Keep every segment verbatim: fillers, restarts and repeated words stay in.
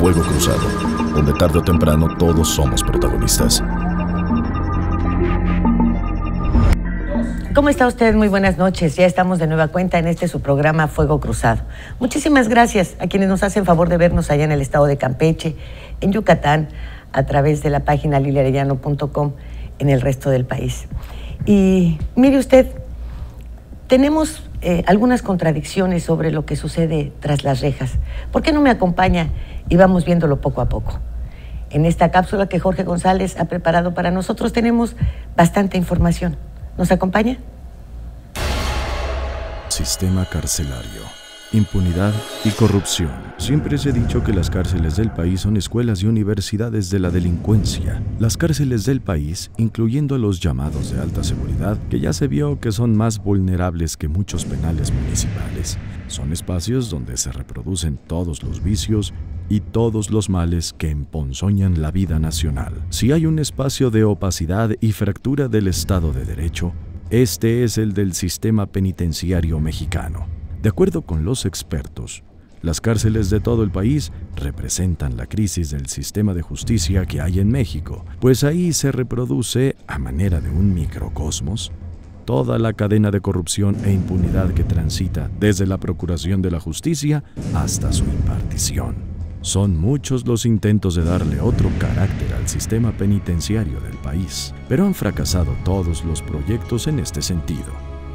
Fuego Cruzado, donde tarde o temprano todos somos protagonistas. ¿Cómo está usted? Muy buenas noches. Ya estamos de nueva cuenta en este su programa Fuego Cruzado. Muchísimas gracias a quienes nos hacen favor de vernos allá en el estado de Campeche, en Yucatán, a través de la página lilia arellano punto com, en el resto del país. Y mire usted, tenemos eh, algunas contradicciones sobre lo que sucede tras las rejas. ¿Por qué no me acompaña y vamos viéndolo poco a poco? En esta cápsula que Jorge González ha preparado para nosotros tenemos bastante información. ¿Nos acompaña? Sistema carcelario, impunidad y corrupción. Siempre se ha dicho que las cárceles del país son escuelas y universidades de la delincuencia. Las cárceles del país, incluyendo los llamados de alta seguridad, que ya se vio que son más vulnerables que muchos penales municipales, son espacios donde se reproducen todos los vicios y todos los males que emponzoñan la vida nacional. Si hay un espacio de opacidad y fractura del Estado de Derecho, este es el del sistema penitenciario mexicano. De acuerdo con los expertos, las cárceles de todo el país representan la crisis del sistema de justicia que hay en México, pues ahí se reproduce, a manera de un microcosmos, toda la cadena de corrupción e impunidad que transita desde la procuración de la justicia hasta su impartición. Son muchos los intentos de darle otro carácter al sistema penitenciario del país, pero han fracasado todos los proyectos en este sentido.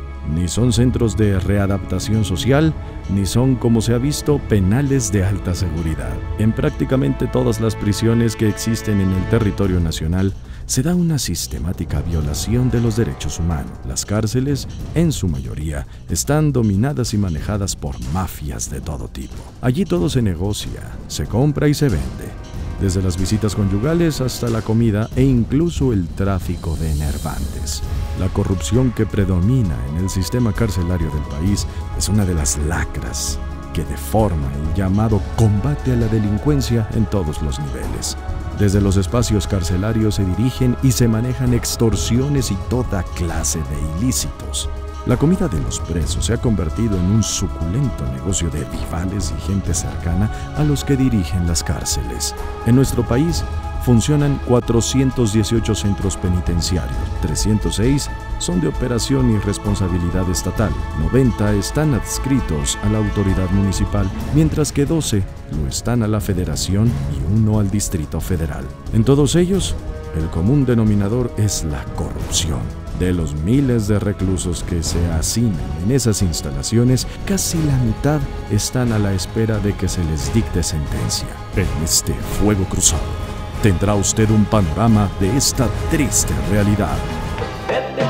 Ni son centros de readaptación social, ni son, como se ha visto, penales de alta seguridad. En prácticamente todas las prisiones que existen en el territorio nacional, se da una sistemática violación de los derechos humanos. Las cárceles, en su mayoría, están dominadas y manejadas por mafias de todo tipo. Allí todo se negocia, se compra y se vende, desde las visitas conyugales hasta la comida e incluso el tráfico de enervantes. La corrupción que predomina en el sistema carcelario del país es una de las lacras que deforma el llamado combate a la delincuencia en todos los niveles. Desde los espacios carcelarios se dirigen y se manejan extorsiones y toda clase de ilícitos. La comida de los presos se ha convertido en un suculento negocio de vivales y gente cercana a los que dirigen las cárceles. En nuestro país funcionan cuatrocientos dieciocho centros penitenciarios, trescientos seis son de operación y responsabilidad estatal, noventa están adscritos a la autoridad municipal, mientras que doce lo están a la federación y uno al Distrito Federal. En todos ellos, el común denominador es la corrupción. De los miles de reclusos que se hacinan en esas instalaciones, casi la mitad están a la espera de que se les dicte sentencia. En este Fuego Cruzado, tendrá usted un panorama de esta triste realidad. Vete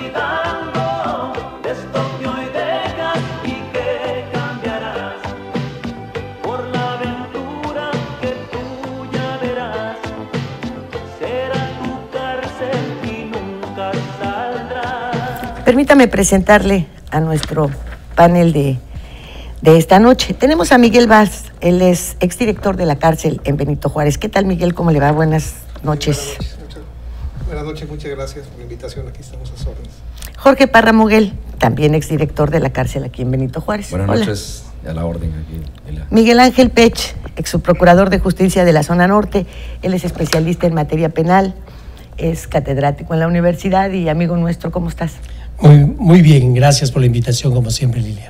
olvidando de esto que hoy dejas y que cambiarás por la aventura que tú ya verás. Será tu cárcel y nunca saldrás. Permítame presentarle a nuestro panel de, de esta noche. Tenemos a Miguel Vaz, él es exdirector de la cárcel en Benito Juárez. ¿Qué tal, Miguel? ¿Cómo le va? Buenas noches. Buenas noches, muchas gracias por la invitación, aquí estamos a sus órdenes. Jorge Parra Moguel, también exdirector de la cárcel aquí en Benito Juárez. Buenas Hola. noches, a la orden aquí. Hola. Miguel Ángel Pech, ex subprocurador de justicia de la zona norte, él es especialista en materia penal, es catedrático en la universidad y amigo nuestro. ¿Cómo estás? Muy, muy bien, gracias por la invitación, como siempre, Lilia.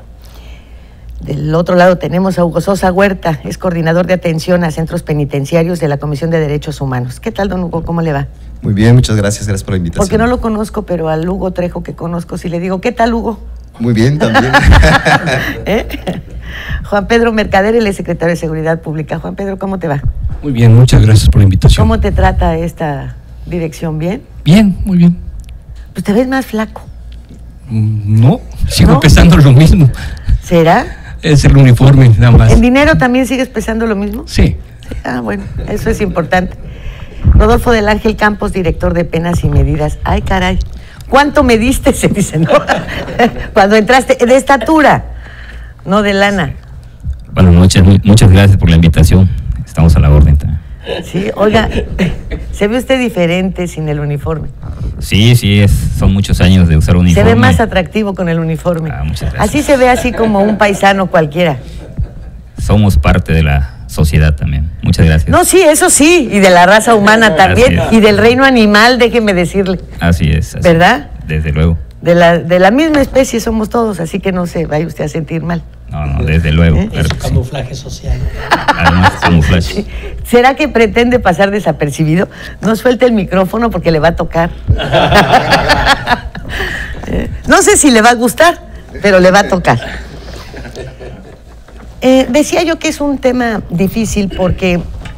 Del otro lado tenemos a Hugo Sosa Huerta, es coordinador de atención a centros penitenciarios de la Comisión de Derechos Humanos. ¿Qué tal, don Hugo? ¿Cómo le va? Muy bien, muchas gracias, gracias por la invitación. Porque no lo conozco, pero al Hugo Trejo que conozco, si le digo, ¿qué tal, Hugo? Muy bien, también. ¿Eh? Juan Pedro Mercader, él es secretario de Seguridad Pública. Juan Pedro, ¿cómo te va? Muy bien, muchas gracias por la invitación. ¿Cómo te trata esta dirección? ¿Bien? Bien, muy bien. Pues te ves más flaco. No, sigo ¿No? pesando lo mismo. ¿Será? Es el uniforme, nada más. ¿En dinero también sigues pesando lo mismo? Sí. Sí. Ah, bueno, eso es importante. Rodolfo del Ángel Campos, director de Penas y Medidas. Ay, caray, ¿cuánto me diste? Se dice, ¿no? Cuando entraste, de estatura, no de lana. Buenas noches, muchas gracias por la invitación. Estamos a la orden. Sí, oiga, se ve usted diferente sin el uniforme. Sí, sí, es, son muchos años de usar uniforme. Se ve más atractivo con el uniforme. Ah, muchas gracias. Así se ve así como un paisano cualquiera. Somos parte de la sociedad también. Muchas gracias. No, sí, eso sí, y de la raza humana también, y del reino animal, déjeme decirle. Así es. Así ¿verdad? Es, desde luego. De la, de la misma especie somos todos, así que no se vaya usted a sentir mal. No, no, desde luego. ¿Eh? Claro Es un que sí. camuflaje social. Además, camuflaje. Sí. ¿Será que pretende pasar desapercibido? No suelte el micrófono porque le va a tocar. Eh, no sé si le va a gustar, pero le va a tocar. Eh, decía yo que es un tema difícil porque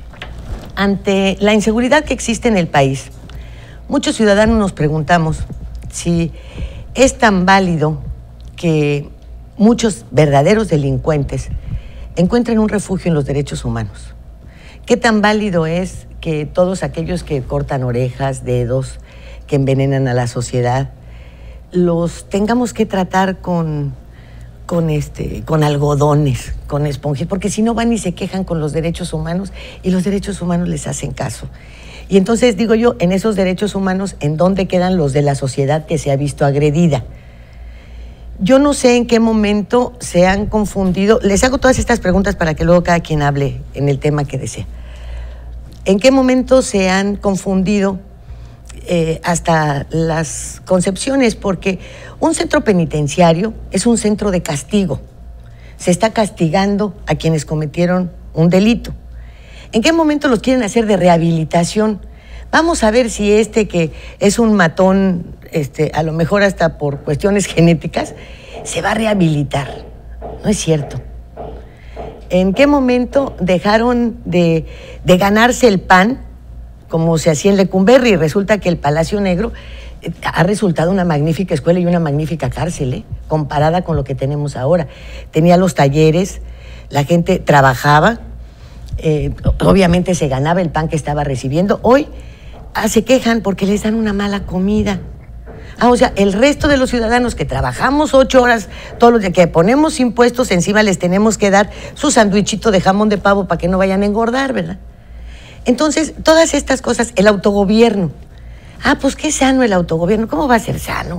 ante la inseguridad que existe en el país, muchos ciudadanos nos preguntamos si es tan válido que muchos verdaderos delincuentes encuentren un refugio en los derechos humanos. ¿Qué tan válido es que todos aquellos que cortan orejas, dedos, que envenenan a la sociedad, los tengamos que tratar con, con, este, con algodones, con esponjas? Porque si no van y se quejan con los derechos humanos y los derechos humanos les hacen caso. Y entonces digo yo, en esos derechos humanos, ¿en dónde quedan los de la sociedad que se ha visto agredida? Yo no sé en qué momento se han confundido, les hago todas estas preguntas para que luego cada quien hable en el tema que desea. ¿En qué momento se han confundido eh, hasta las concepciones? Porque un centro penitenciario es un centro de castigo. Se está castigando a quienes cometieron un delito. ¿En qué momento los quieren hacer de rehabilitación? Vamos a ver si este que es un matón, este, a lo mejor hasta por cuestiones genéticas, se va a rehabilitar. No es cierto. ¿En qué momento dejaron de, de ganarse el pan, como se hacía en Lecumberri? Y resulta que el Palacio Negro eh, ha resultado una magnífica escuela y una magnífica cárcel, ¿eh? Comparada con lo que tenemos ahora. Tenía los talleres, la gente trabajaba, eh, obviamente se ganaba el pan que estaba recibiendo. Hoy ah, se quejan porque les dan una mala comida. Ah, o sea, el resto de los ciudadanos que trabajamos ocho horas todos los días, que ponemos impuestos encima, les tenemos que dar su sandwichito de jamón de pavo para que no vayan a engordar, ¿verdad? Entonces, todas estas cosas, el autogobierno. Ah, pues qué sano el autogobierno. ¿Cómo va a ser sano?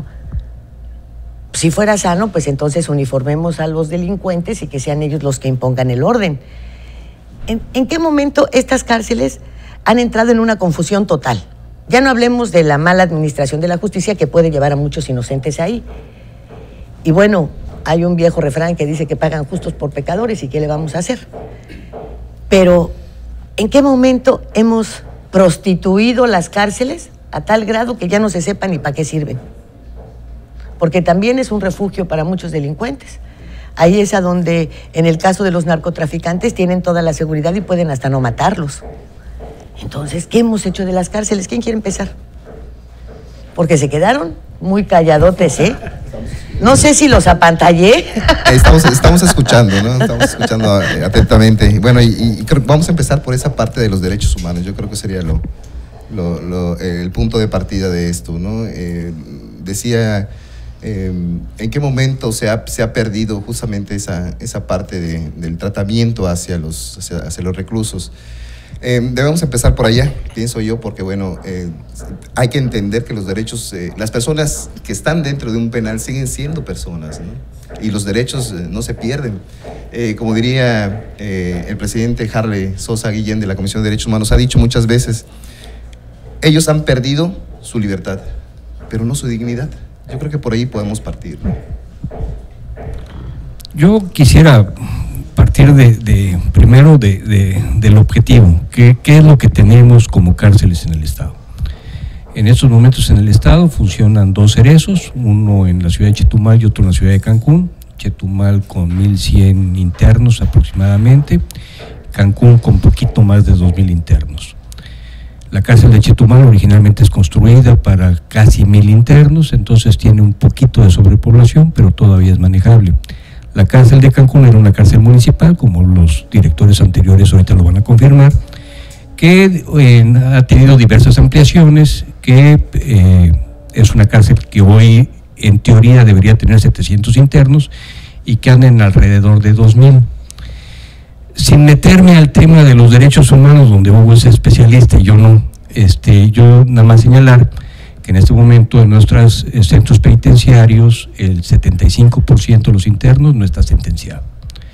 Si fuera sano, pues entonces uniformemos a los delincuentes y que sean ellos los que impongan el orden. ¿En, en qué momento estas cárceles han entrado en una confusión total? Ya no hablemos de la mala administración de la justicia que puede llevar a muchos inocentes ahí. Y bueno, hay un viejo refrán que dice que pagan justos por pecadores, y ¿qué le vamos a hacer? Pero, ¿en qué momento hemos prostituido las cárceles a tal grado que ya no se sepa ni para qué sirven? Porque también es un refugio para muchos delincuentes. Ahí es a donde, en el caso de los narcotraficantes, tienen toda la seguridad y pueden hasta no matarlos. Entonces, ¿qué hemos hecho de las cárceles? ¿Quién quiere empezar? Porque se quedaron muy calladotes, ¿eh? No sé si los apantallé. Estamos, estamos escuchando, ¿no? Estamos escuchando atentamente. Bueno, y, y creo que vamos a empezar por esa parte de los derechos humanos. Yo creo que sería lo, lo, lo, el punto de partida de esto, ¿no? Eh, decía, eh, ¿en qué momento se ha, se ha perdido justamente esa, esa parte de, del tratamiento hacia los, hacia, hacia los reclusos? Eh, debemos empezar por allá, pienso yo, porque bueno, eh, hay que entender que los derechos, eh, las personas que están dentro de un penal siguen siendo personas, ¿no? Y los derechos eh, no se pierden. Eh, como diría eh, el presidente Harley Sosa Guillén de la Comisión de Derechos Humanos, ha dicho muchas veces, ellos han perdido su libertad, pero no su dignidad. Yo creo que por ahí podemos partir, ¿no? Yo quisiera partir de, de primero de, de, del objetivo, ¿qué, qué es lo que tenemos como cárceles en el Estado? En estos momentos en el Estado funcionan dos cerezos, uno en la ciudad de Chetumal y otro en la ciudad de Cancún. Chetumal con mil cien internos aproximadamente, Cancún con poquito más de dos mil internos. La cárcel de Chetumal originalmente es construida para casi mil internos, entonces tiene un poquito de sobrepoblación, pero todavía es manejable. La cárcel de Cancún era una cárcel municipal, como los directores anteriores ahorita lo van a confirmar, que eh, ha tenido diversas ampliaciones, que eh, es una cárcel que hoy en teoría debería tener setecientos internos y que andan en alrededor de dos mil. Sin meterme al tema de los derechos humanos, donde Hugo es especialista y yo no, este, yo nada más señalar que en este momento en nuestros centros penitenciarios el setenta y cinco por ciento de los internos no está sentenciado.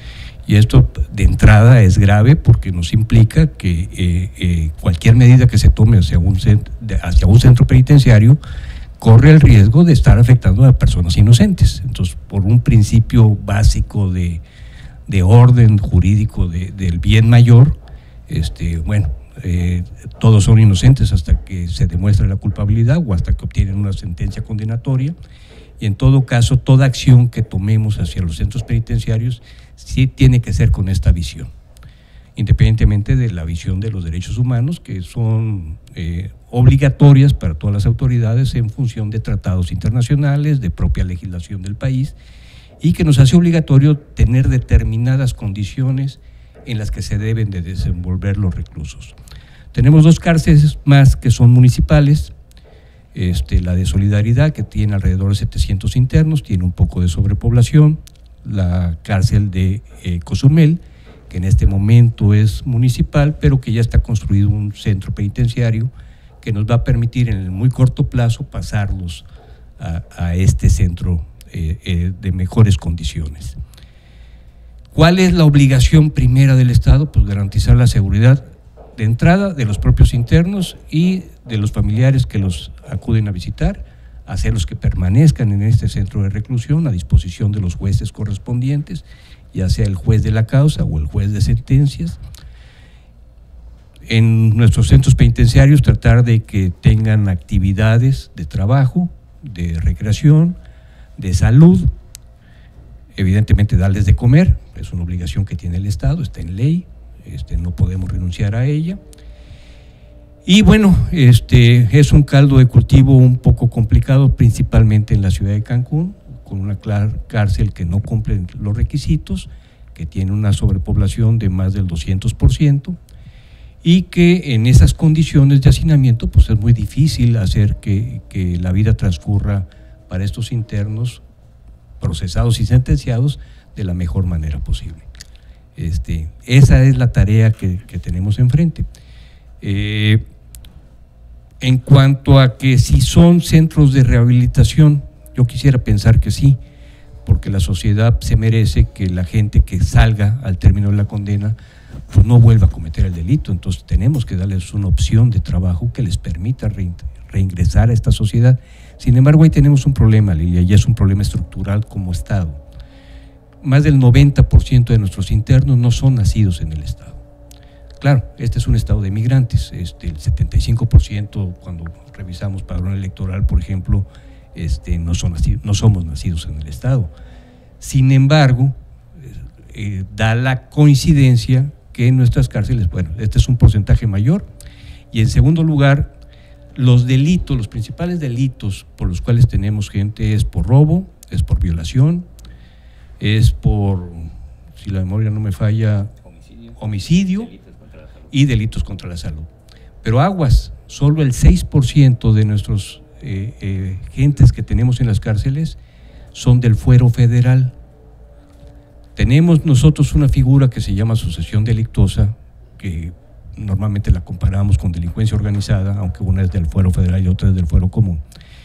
Y esto de entrada es grave porque nos implica que eh, eh, cualquier medida que se tome hacia un, hacia un centro penitenciario corre el riesgo de estar afectando a personas inocentes. Entonces, por un principio básico de, de orden jurídico de, del bien mayor, este, bueno, eh, todos son inocentes hasta que se demuestre la culpabilidad o hasta que obtienen una sentencia condenatoria. Y en todo caso, toda acción que tomemos hacia los centros penitenciarios sí tiene que ser con esta visión, independientemente de la visión de los derechos humanos, que son eh, obligatorias para todas las autoridades en función de tratados internacionales, de propia legislación del país, y que nos hace obligatorio tener determinadas condiciones en las que se deben de desenvolver los reclusos. Tenemos dos cárceles más que son municipales. Este, la de Solidaridad, que tiene alrededor de setecientos internos, tiene un poco de sobrepoblación. La cárcel de eh, Cozumel, que en este momento es municipal, pero que ya está construido un centro penitenciario que nos va a permitir en el muy corto plazo pasarlos a, a este centro eh, eh, de mejores condiciones. ¿Cuál es la obligación primera del Estado? Pues garantizar la seguridad de entrada de los propios internos y de los familiares que los acuden a visitar, hacerlos que permanezcan en este centro de reclusión a disposición de los jueces correspondientes, ya sea el juez de la causa o el juez de sentencias. En nuestros centros penitenciarios tratar de que tengan actividades de trabajo, de recreación, de salud, evidentemente darles de comer, es una obligación que tiene el Estado, está en ley, este, no podemos renunciar a ella. Y bueno, este es un caldo de cultivo un poco complicado, principalmente en la ciudad de Cancún, con una cárcel que no cumple los requisitos, que tiene una sobrepoblación de más del doscientos por ciento, y que en esas condiciones de hacinamiento pues es muy difícil hacer que, que la vida transcurra para estos internos procesados y sentenciados de la mejor manera posible. Este, esa es la tarea que, que tenemos enfrente. Eh, en cuanto a que si son centros de rehabilitación, yo quisiera pensar que sí, porque la sociedad se merece que la gente que salga al término de la condena pues no vuelva a cometer el delito. Entonces tenemos que darles una opción de trabajo que les permita reingresar a esta sociedad. Sin embargo, ahí tenemos un problema, Lilia, y es un problema estructural como Estado. Más del noventa por ciento de nuestros internos no son nacidos en el Estado. Claro, este es un Estado de migrantes, este, el setenta y cinco por ciento cuando revisamos padrón electoral, por ejemplo, este, no, son nacidos, no somos nacidos en el Estado. Sin embargo, eh, da la coincidencia que en nuestras cárceles, bueno, este es un porcentaje mayor, y en segundo lugar, los delitos, los principales delitos por los cuales tenemos gente es por robo, es por violación, es por, si la memoria no me falla, homicidio, homicidio y delitos contra la salud. Pero aguas, solo el seis por ciento de nuestros eh, eh, gentes que tenemos en las cárceles son del fuero federal. Tenemos nosotros una figura que se llama asociación delictuosa, que normalmente la comparamos con delincuencia organizada, aunque una es del fuero federal y otra es del fuero común.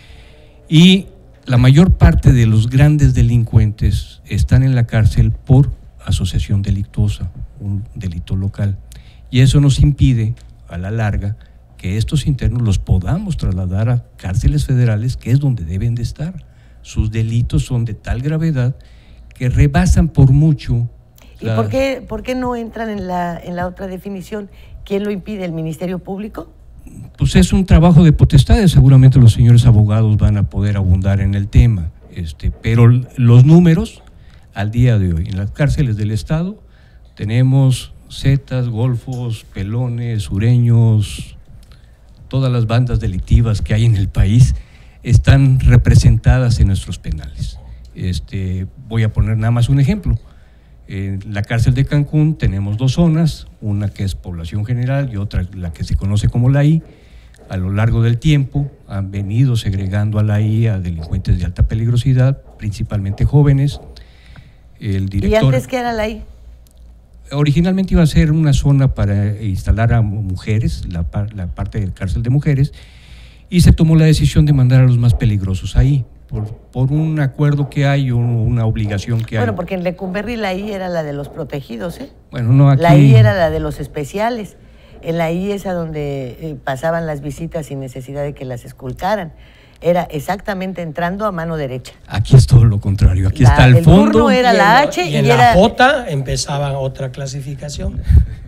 Y la mayor parte de los grandes delincuentes están en la cárcel por asociación delictuosa, un delito local. Y eso nos impide, a la larga, que estos internos los podamos trasladar a cárceles federales, que es donde deben de estar. Sus delitos son de tal gravedad que rebasan por mucho. ¿Y la... por qué, por qué no entran en la, en la otra definición? ¿Quién lo impide? ¿El Ministerio Público? Pues es un trabajo de potestades, seguramente los señores abogados van a poder abundar en el tema, este, pero los números al día de hoy, en las cárceles del Estado tenemos zetas, golfos, pelones, sureños, todas las bandas delictivas que hay en el país están representadas en nuestros penales. Este, voy a poner nada más un ejemplo. En la cárcel de Cancún tenemos dos zonas, una que es población general y otra la que se conoce como la I. A lo largo del tiempo han venido segregando a la I a delincuentes de alta peligrosidad, principalmente jóvenes. El director, ¿y antes qué era la I? Originalmente iba a ser una zona para instalar a mujeres, la, la parte de cárcel de mujeres, y se tomó la decisión de mandar a los más peligrosos ahí. por, por un acuerdo que hay o una obligación que hay. Bueno, porque en Lecumberri la I era la de los protegidos, ¿eh? Bueno, no aquí... La I era la de los especiales. En la I esa donde eh, pasaban las visitas sin necesidad de que las esculcaran. Era exactamente entrando a mano derecha. Aquí es todo lo contrario. Aquí la, está el, el fondo. turno era y la en, H y y, en era... la J empezaban otra clasificación.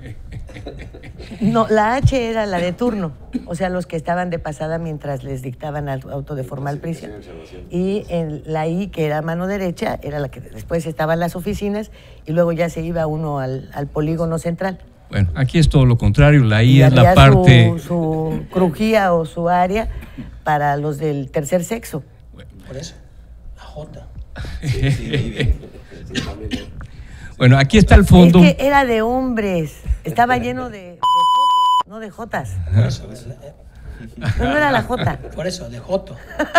No, la H era la de turno, o sea, los que estaban de pasada mientras les dictaban auto de formal prisión. Y en la I, que era mano derecha, era la que después estaban las oficinas y luego ya se iba uno al, al polígono central. Bueno, aquí es todo lo contrario, la I y es la parte... Su, su crujía o su área para los del tercer sexo. Por eso, la J. Bueno, aquí está el fondo. Es que era de hombres, estaba lleno de, de jotos, no de jotas. Por eso, no, no era la J. Por eso, de Joto.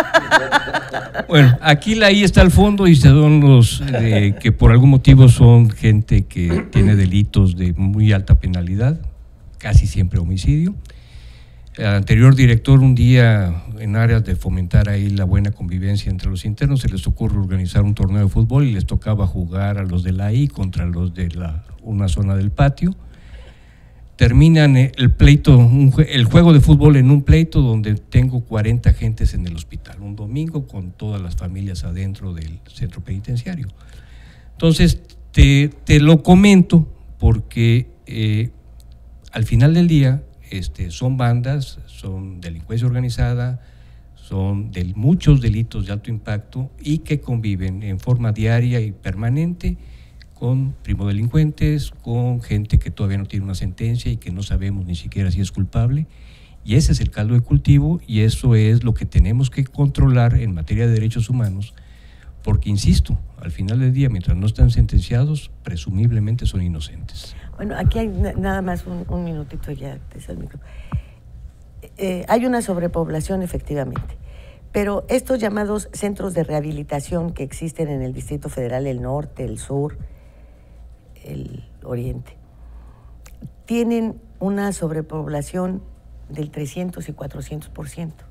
Bueno, aquí la I está al fondo y son los eh, que por algún motivo son gente que tiene delitos de muy alta penalidad, casi siempre homicidio. El anterior director, un día en áreas de fomentar ahí la buena convivencia entre los internos, se les ocurre organizar un torneo de fútbol y les tocaba jugar a los de la I contra los de la, una zona del patio. Terminan el pleito, un, el juego de fútbol en un pleito donde tengo cuarenta gentes en el hospital, un domingo con todas las familias adentro del centro penitenciario. Entonces, te, te lo comento porque eh, al final del día este, son bandas, son delincuencia organizada, son de muchos delitos de alto impacto y que conviven en forma diaria y permanente con primodelincuentes, con gente que todavía no tiene una sentencia y que no sabemos ni siquiera si es culpable. Y ese es el caldo de cultivo y eso es lo que tenemos que controlar en materia de derechos humanos, porque, insisto, al final del día, mientras no están sentenciados, presumiblemente son inocentes. Bueno, aquí hay nada más un, un minutito ya, te el micro. Eh, hay una sobrepoblación, efectivamente, pero estos llamados centros de rehabilitación que existen en el Distrito Federal, el norte, el sur, el oriente, tienen una sobrepoblación del trescientos y cuatrocientos por ciento.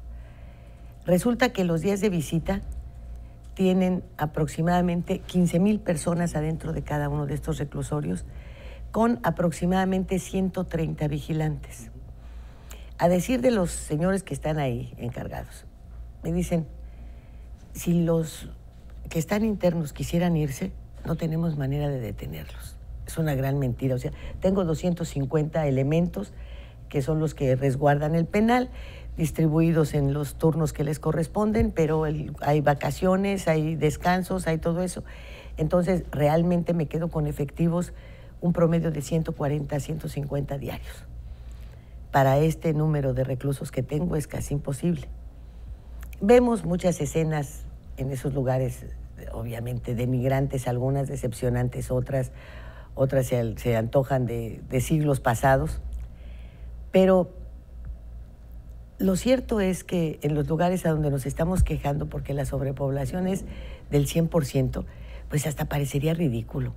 Resulta que los días de visita tienen aproximadamente quince mil personas adentro de cada uno de estos reclusorios, con aproximadamente ciento treinta vigilantes. A decir de los señores que están ahí encargados, me dicen, si los que están internos quisieran irse, no tenemos manera de detenerlos. Es una gran mentira. O sea, tengo doscientos cincuenta elementos que son los que resguardan el penal, distribuidos en los turnos que les corresponden, pero el, hay vacaciones, hay descansos, hay todo eso. Entonces, realmente me quedo con efectivos un promedio de ciento cuarenta, ciento cincuenta diarios. Para este número de reclusos que tengo es casi imposible. Vemos muchas escenas en esos lugares, obviamente, de migrantes, algunas decepcionantes, otras, otras se, se antojan de, de siglos pasados. Pero lo cierto es que en los lugares a donde nos estamos quejando porque la sobrepoblación es del cien por ciento, pues hasta parecería ridículo.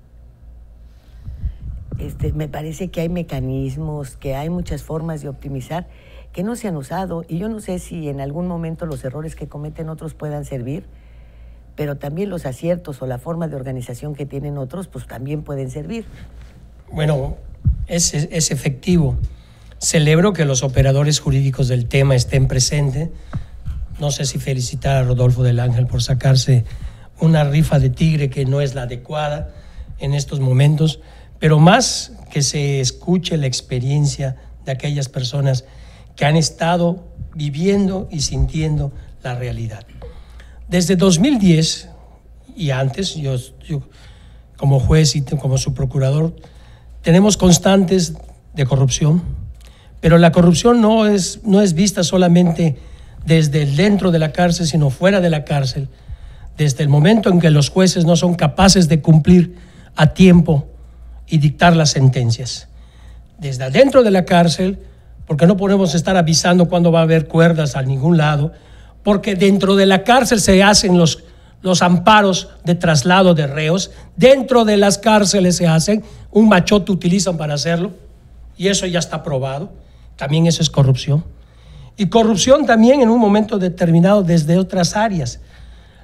Este, me parece que hay mecanismos, que hay muchas formas de optimizar que no se han usado, y yo no sé si en algún momento los errores que cometen otros puedan servir, pero también los aciertos o la forma de organización que tienen otros, pues también pueden servir. Bueno, es, es efectivo. Celebro que los operadores jurídicos del tema estén presentes. No sé si felicitar a Rodolfo del Ángel por sacarse una rifa de tigre que no es la adecuada en estos momentos, pero más que se escuche la experiencia de aquellas personas que han estado viviendo y sintiendo la realidad. Desde dos mil diez y antes, yo, yo como juez y como subprocurador, tenemos constantes de corrupción, pero la corrupción no es, no es vista solamente desde dentro de la cárcel, sino fuera de la cárcel, desde el momento en que los jueces no son capaces de cumplir a tiempo y dictar las sentencias. Desde adentro de la cárcel, porque no podemos estar avisando cuándo va a haber cuerdas a ningún lado, porque dentro de la cárcel se hacen los, los amparos de traslado de reos, dentro de las cárceles se hacen, un machote utilizan para hacerlo, y eso ya está probado. También eso es corrupción. Y corrupción también en un momento determinado desde otras áreas.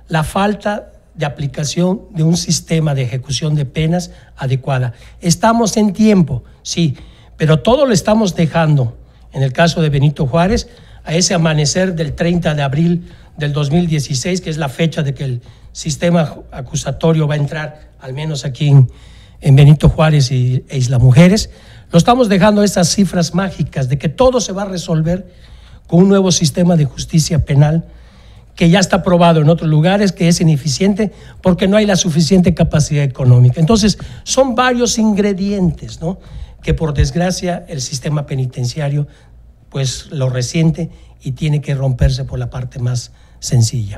la falta de aplicación de un sistema de ejecución de penas adecuada. Estamos en tiempo, sí, pero todo lo estamos dejando, en el caso de Benito Juárez, a ese amanecer del treinta de abril del dos mil dieciséis, que es la fecha de que el sistema acusatorio va a entrar, al menos aquí en, en Benito Juárez y, e Isla Mujeres. Lo estamos dejando esas cifras mágicas de que todo se va a resolver con un nuevo sistema de justicia penal que ya está probado en otros lugares, que es ineficiente porque no hay la suficiente capacidad económica. Entonces, son varios ingredientes, ¿no?, que por desgracia el sistema penitenciario pues lo resiente y tiene que romperse por la parte más sencilla.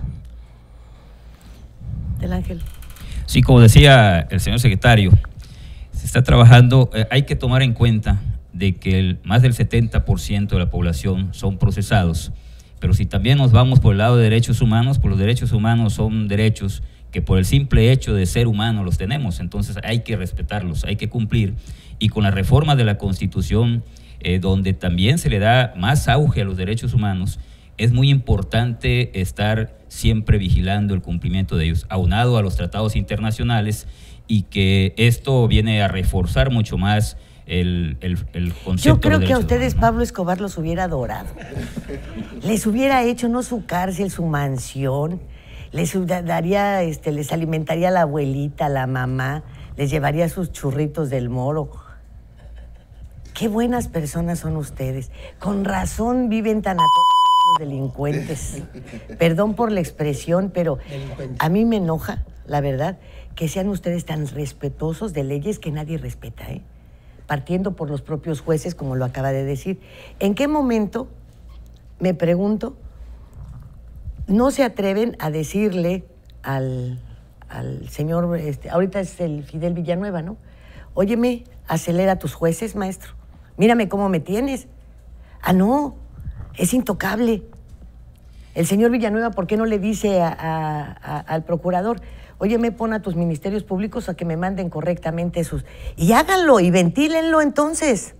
Del Ángel. Sí, como decía el señor secretario, se está trabajando, eh, hay que tomar en cuenta de que el, más del setenta por ciento de la población son procesados, pero si también nos vamos por el lado de derechos humanos, pues los derechos humanos son derechos que por el simple hecho de ser humano los tenemos, entonces hay que respetarlos, hay que cumplir, y con la reforma de la Constitución, eh, donde también se le da más auge a los derechos humanos, es muy importante estar siempre vigilando el cumplimiento de ellos, aunado a los tratados internacionales, y que esto viene a reforzar mucho más el, el, el concepto. Yo creo de que a derechos ustedes humanos, ¿no? Pablo Escobar los hubiera adorado. Les hubiera hecho no su cárcel, su mansión, les daría, este, les alimentaría a la abuelita, a la mamá, les llevaría sus churritos del Moro. Qué buenas personas son ustedes. Con razón viven tan a los delincuentes. Perdón por la expresión, pero a mí me enoja, la verdad, que sean ustedes tan respetuosos de leyes que nadie respeta, ¿eh? Partiendo por los propios jueces, como lo acaba de decir. ¿En qué momento, me pregunto, no se atreven a decirle al, al señor, este, ahorita es el Fidel Villanueva, ¿no? Óyeme, acelera tus jueces, maestro. Mírame cómo me tienes. Ah, no, es intocable. El señor Villanueva, ¿por qué no le dice a, a, a, al procurador, oye, me pon a tus ministerios públicos a que me manden correctamente sus... Y háganlo y ventílenlo entonces.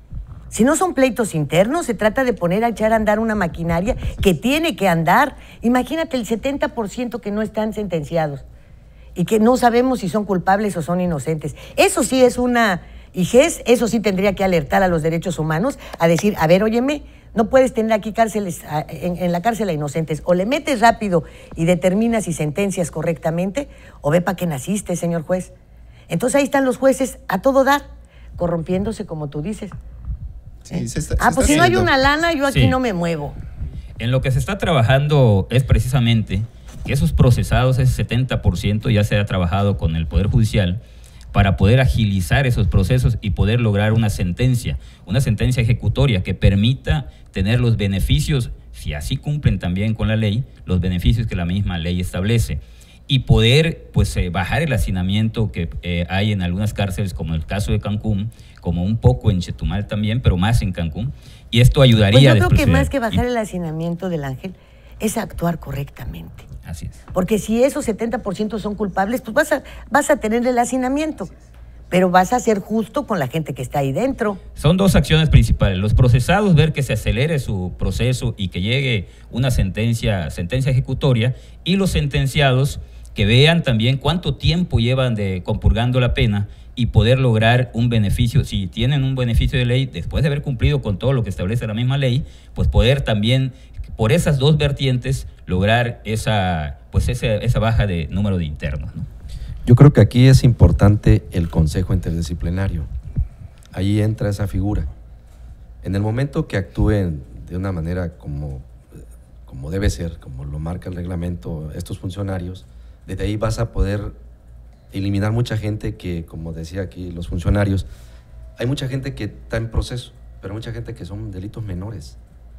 Si no son pleitos internos, se trata de poner a echar a andar una maquinaria que tiene que andar. Imagínate el setenta por ciento que no están sentenciados y que no sabemos si son culpables o son inocentes. Eso sí es una... I G E S, eso sí tendría que alertar a los derechos humanos a decir, a ver, óyeme, no puedes tener aquí cárceles, en, en la cárcel a inocentes. O le metes rápido y determinas y sentencias correctamente, o ve para qué naciste, señor juez. Entonces ahí están los jueces a todo dar, corrompiéndose, como tú dices. Sí, ¿Eh? se está, ah, se pues está si no hay haciendo. una lana, yo aquí Sí. no me muevo. En lo que se está trabajando es precisamente que esos procesados, ese setenta por ciento, ya se ha trabajado con el Poder Judicial para poder agilizar esos procesos y poder lograr una sentencia, una sentencia ejecutoria que permita tener los beneficios, si así cumplen también con la ley, los beneficios que la misma ley establece, y poder pues eh, bajar el hacinamiento que eh, hay en algunas cárceles, como el caso de Cancún, como un poco en Chetumal también, pero más en Cancún, y esto ayudaría Pues yo a creo que despresurizar. más que bajar Y- el hacinamiento del Ángel es actuar correctamente. Así es. Porque si esos setenta por ciento son culpables, pues vas a, vas a tener el hacinamiento, pero vas a ser justo con la gente que está ahí dentro. Son dos acciones principales. Los procesados, ver que se acelere su proceso y que llegue una sentencia, sentencia ejecutoria, y los sentenciados que vean también cuánto tiempo llevan de compurgando la pena y poder lograr un beneficio. Si tienen un beneficio de ley, después de haber cumplido con todo lo que establece la misma ley, pues poder también, por esas dos vertientes, lograr esa, pues esa, esa baja de número de internos, ¿no? Yo creo que aquí es importante el consejo interdisciplinario. Ahí entra esa figura. En el momento que actúen de una manera como, como debe ser, como lo marca el reglamento, estos funcionarios, desde ahí vas a poder eliminar mucha gente que, como decía aquí los funcionarios, hay mucha gente que está en proceso, pero mucha gente que son delitos menores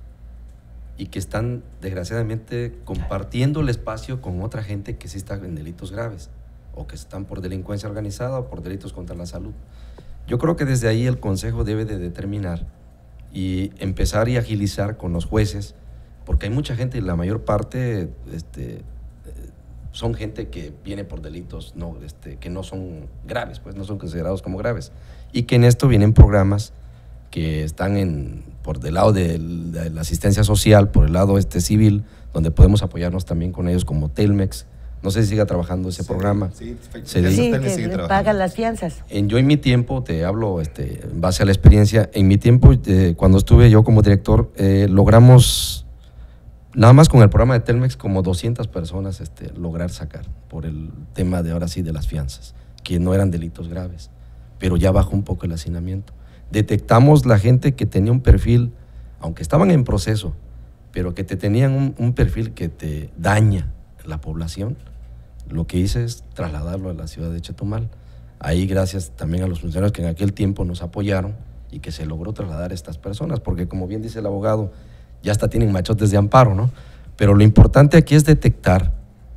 y que están desgraciadamente compartiendo el espacio con otra gente que sí está en delitos graves, o que están por delincuencia organizada o por delitos contra la salud. Yo creo que desde ahí el Consejo debe de determinar y empezar y agilizar con los jueces, porque hay mucha gente, y la mayor parte este, son gente que viene por delitos no, este, que no son graves, pues no son considerados como graves, y que en esto vienen programas que están en, por del lado de, de la asistencia social, por el lado este civil, donde podemos apoyarnos también con ellos, como Telmex, No sé si siga trabajando ese Sí, programa. sí, Se ya dedica- Sí, Usted me que sigue le trabajando. pagan las fianzas. En, yo en mi tiempo, te hablo este, en base a la experiencia, en mi tiempo, eh, cuando estuve yo como director, eh, logramos, nada más con el programa de Telmex, como doscientas personas este, lograr sacar por el tema de ahora sí de las fianzas, que no eran delitos graves, pero ya bajó un poco el hacinamiento. Detectamos la gente que tenía un perfil, aunque estaban en proceso, pero que te tenían un, un perfil que te daña la población. Lo que hice es trasladarlo a la ciudad de Chetumal. Ahí gracias también a los funcionarios que en aquel tiempo nos apoyaron y que se logró trasladar a estas personas, porque como bien dice el abogado, ya hasta tienen machotes de amparo, ¿no? Pero lo importante aquí es detectar,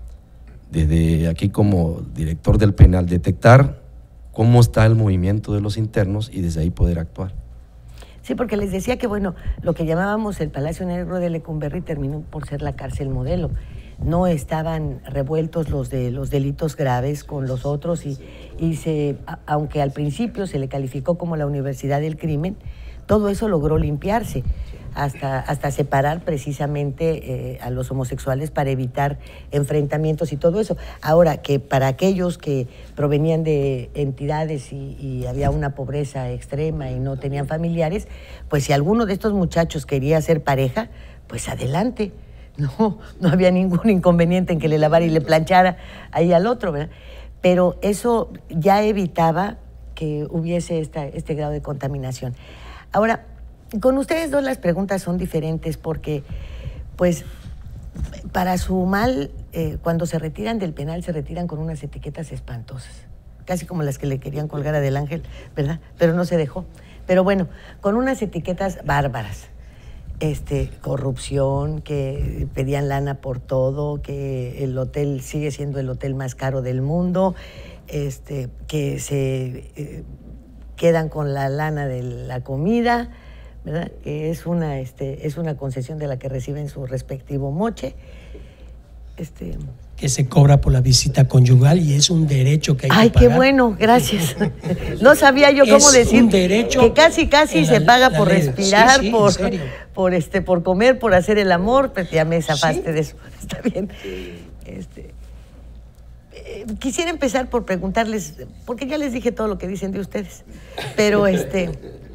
desde aquí como director del penal, detectar cómo está el movimiento de los internos y desde ahí poder actuar. Sí, porque les decía que, bueno, lo que llamábamos el Palacio Negro de Lecumberri terminó por ser la cárcel modelo. No estaban revueltos los de los delitos graves con los otros y, y se, a- aunque al principio se le calificó como la Universidad del Crimen, todo eso logró limpiarse hasta, hasta separar precisamente eh, a los homosexuales para evitar enfrentamientos y todo eso. Ahora que para aquellos que provenían de entidades y, y había una pobreza extrema y no tenían familiares, pues si alguno de estos muchachos quería ser pareja, pues adelante. No, no había ningún inconveniente en que le lavara y le planchara ahí al otro, ¿verdad? Pero eso ya evitaba que hubiese esta, este grado de contaminación. Ahora, con ustedes dos las preguntas son diferentes porque, pues, para su mal, eh, cuando se retiran del penal, se retiran con unas etiquetas espantosas, casi como las que le querían colgar a Del Ángel, ¿verdad? Pero no se dejó. Pero bueno, con unas etiquetas bárbaras. Este, corrupción, que pedían lana por todo, que el hotel sigue siendo el hotel más caro del mundo, este, que se eh, quedan con la lana de la comida, ¿verdad? Que es una, este, es una concesión de la que reciben su respectivo moche. Este, Que se cobra por la visita conyugal y es un derecho que hay Ay, que pagar. qué bueno, gracias. No sabía yo cómo Es decir un derecho que casi casi en se la- paga la por ley. respirar, Sí, sí, en por, serio. por este, por comer, por hacer el amor, pues ya me zafaste Sí. de eso. Está bien. Este, eh, quisiera empezar por preguntarles, porque ya les dije todo lo que dicen de ustedes, pero este,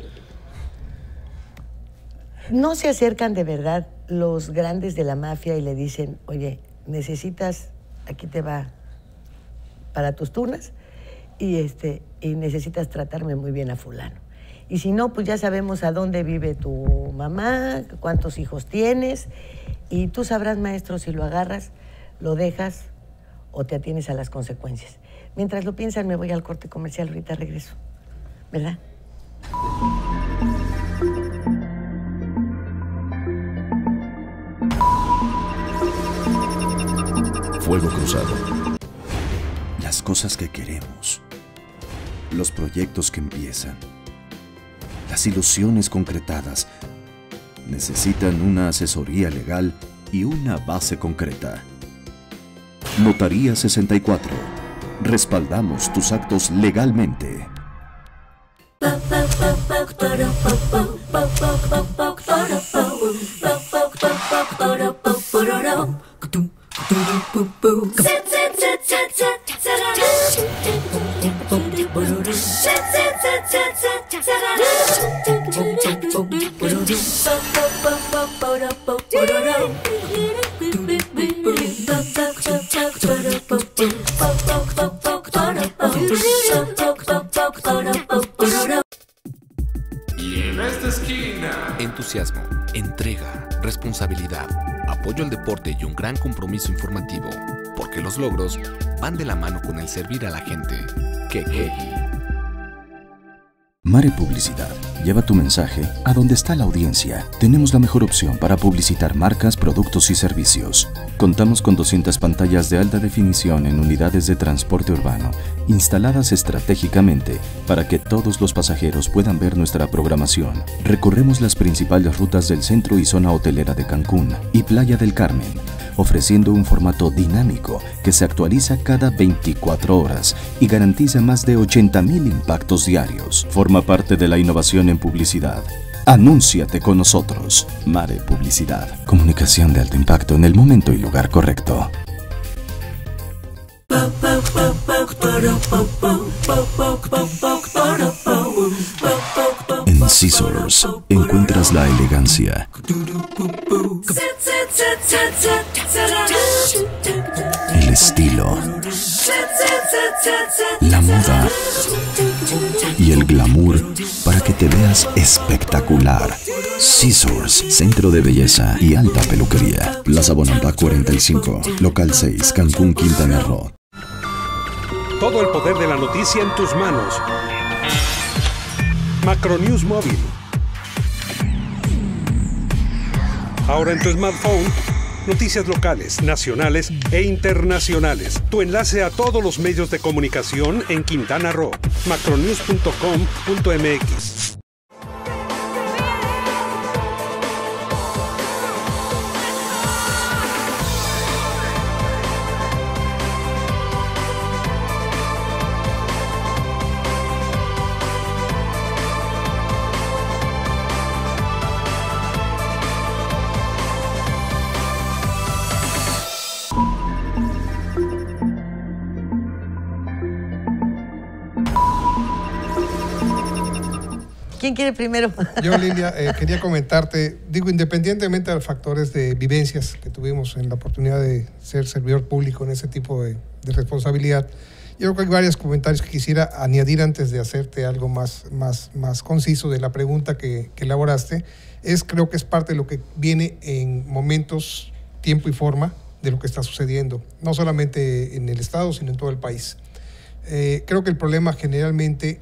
¿no se acercan de verdad los grandes de la mafia y le dicen, oye, necesitas, aquí te va para tus turnas, y este y necesitas tratarme muy bien a fulano? Y si no, pues ya sabemos a dónde vive tu mamá, cuántos hijos tienes, y tú sabrás, maestro, si lo agarras, lo dejas o te atienes a las consecuencias. Mientras lo piensan, me voy al corte comercial, ahorita regreso, ¿verdad? Fuego Cruzado. Las cosas que queremos. Los proyectos que empiezan. Las ilusiones concretadas. Necesitan una asesoría legal y una base concreta. Notaría sesenta y cuatro. Respaldamos tus actos legalmente. Y en esta esquina, entusiasmo, entrega, responsabilidad, apoyo al deporte y un gran compromiso informativo, porque los logros van de la mano con el servir a la gente. Que que. Mare Publicidad. Lleva tu mensaje a donde está la audiencia. Tenemos la mejor opción para publicitar marcas, productos y servicios. Contamos con doscientas pantallas de alta definición en unidades de transporte urbano, instaladas estratégicamente para que todos los pasajeros puedan ver nuestra programación. Recorremos las principales rutas del centro y zona hotelera de Cancún y Playa del Carmen, ofreciendo un formato dinámico que se actualiza cada veinticuatro horas y garantiza más de ochenta mil impactos diarios. Forma parte de la innovación en publicidad. Anúnciate con nosotros. Mare Publicidad. Comunicación de alto impacto en el momento y lugar correcto. En Scissors encuentras la elegancia, el estilo, la moda y el glamour para que te veas espectacular. Scissors, centro de belleza y alta peluquería. Plaza Bonampak cuarenta y cinco, local seis, Cancún, Quintana Roo. Todo el poder de la noticia en tus manos. Macronews Móvil. Ahora en tu smartphone, noticias locales, nacionales e internacionales. Tu enlace a todos los medios de comunicación en Quintana Roo. macronews punto com punto m x. ¿Quién quiere primero? Yo, Lilia, eh, quería comentarte, digo, independientemente de los factores de vivencias que tuvimos en la oportunidad de ser servidor público en ese tipo de, de responsabilidad, yo creo que hay varios comentarios que quisiera añadir antes de hacerte algo más, más, más conciso de la pregunta que, que elaboraste. Es, creo que es parte de lo que viene en momentos, tiempo y forma de lo que está sucediendo, no solamente en el Estado, sino en todo el país. Eh, creo que el problema generalmente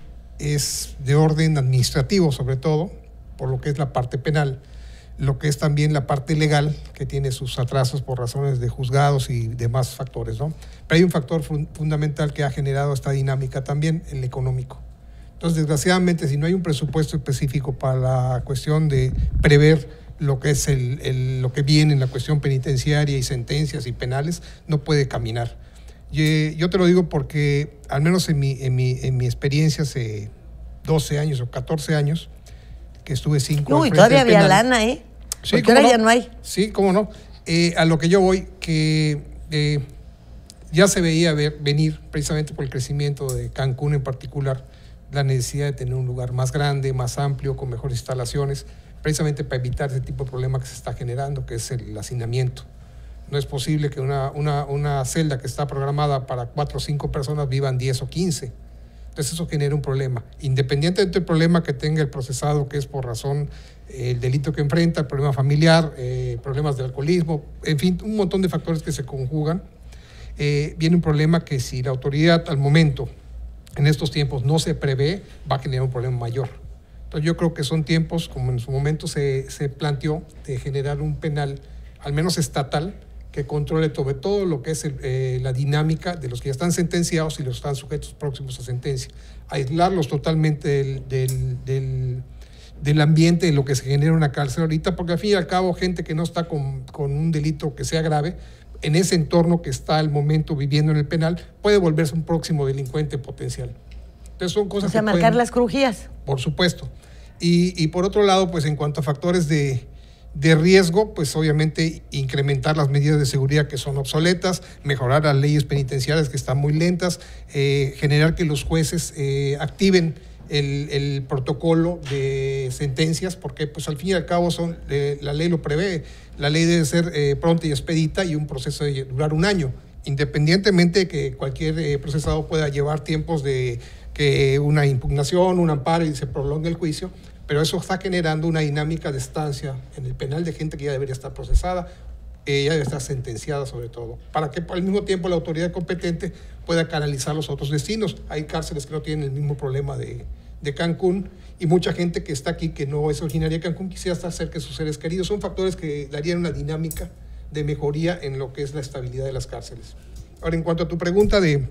es de orden administrativo, sobre todo, por lo que es la parte penal, lo que es también la parte legal, que tiene sus atrasos por razones de juzgados y demás factores, ¿no? Pero hay un factor fun fundamental que ha generado esta dinámica también, el económico. Entonces, desgraciadamente, si no hay un presupuesto específico para la cuestión de prever lo que es el, el, lo que viene en la cuestión penitenciaria y sentencias y penales, no puede caminar. Yo te lo digo porque, al menos en mi, en mi, en mi experiencia hace doce años o catorce años, que estuve cinco Uy, todavía había penal. lana, ¿eh? Sí, porque ahora no? ya no hay. Sí, cómo no. Eh, a lo que yo voy, que eh, ya se veía ver, venir, precisamente por el crecimiento de Cancún en particular, la necesidad de tener un lugar más grande, más amplio, con mejores instalaciones, precisamente para evitar ese tipo de problema que se está generando, que es el hacinamiento. No es posible que una, una, una celda que está programada para cuatro o cinco personas vivan diez o quince. Entonces eso genera un problema. Independientemente del problema que tenga el procesado, que es por razón eh, el delito que enfrenta, el problema familiar, eh, problemas de alcoholismo, en fin, un montón de factores que se conjugan, eh, viene un problema que si la autoridad al momento, en estos tiempos, no se prevé, va a generar un problema mayor. Entonces yo creo que son tiempos, como en su momento se, se planteó, de generar un penal, al menos estatal, que controle sobre todo lo que es el, eh, la dinámica de los que ya están sentenciados y los que están sujetos próximos a sentencia. Aislarlos totalmente del, del, del, del ambiente de lo que se genera en una cárcel ahorita, porque al fin y al cabo gente que no está con, con un delito que sea grave, en ese entorno que está al momento viviendo en el penal, puede volverse un próximo delincuente potencial. Entonces son cosas o sea, que marcar pueden, las crujías. Por supuesto. Y, y por otro lado, pues en cuanto a factores de... de riesgo, pues obviamente incrementar las medidas de seguridad que son obsoletas, mejorar las leyes penitenciarias que están muy lentas, eh, generar que los jueces eh, activen el, el protocolo de sentencias, porque pues al fin y al cabo son, eh, la ley lo prevé, la ley debe ser eh, pronta y expedita y un proceso de durar un año, independientemente de que cualquier eh, procesado pueda llevar tiempos de que una impugnación, un amparo y se prolongue el juicio, pero eso está generando una dinámica de estancia en el penal de gente que ya debería estar procesada, eh, ya debe estar sentenciada sobre todo, para que al mismo tiempo la autoridad competente pueda canalizar los otros destinos. Hay cárceles que no tienen el mismo problema de, de Cancún y mucha gente que está aquí que no es originaria de Cancún quisiera estar cerca de sus seres queridos. Son factores que darían una dinámica de mejoría en lo que es la estabilidad de las cárceles. Ahora, en cuanto a tu pregunta de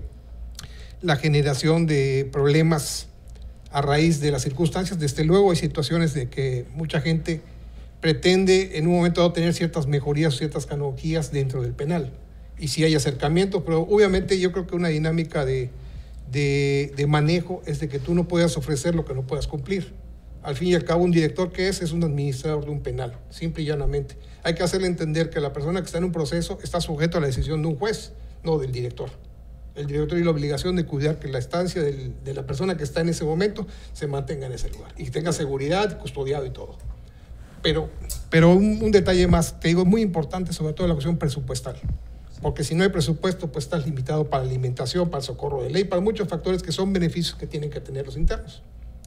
la generación de problemas a raíz de las circunstancias, desde luego hay situaciones de que mucha gente pretende en un momento dado tener ciertas mejorías, ciertas canonjías dentro del penal. Y sí hay acercamientos, pero obviamente yo creo que una dinámica de, de, de manejo es de que tú no puedas ofrecer lo que no puedas cumplir. Al fin y al cabo, un director que es, es un administrador de un penal, simple y llanamente. Hay que hacerle entender que la persona que está en un proceso está sujeto a la decisión de un juez, no del director. El director tiene la obligación de cuidar que la estancia del, de la persona que está en ese momento se mantenga en ese lugar y que tenga seguridad, custodiado y todo. Pero, pero un, un detalle más, te digo, muy importante, sobre todo la cuestión presupuestal. Porque si no hay presupuesto, pues estás limitado para alimentación, para el socorro de ley, para muchos factores que son beneficios que tienen que tener los internos.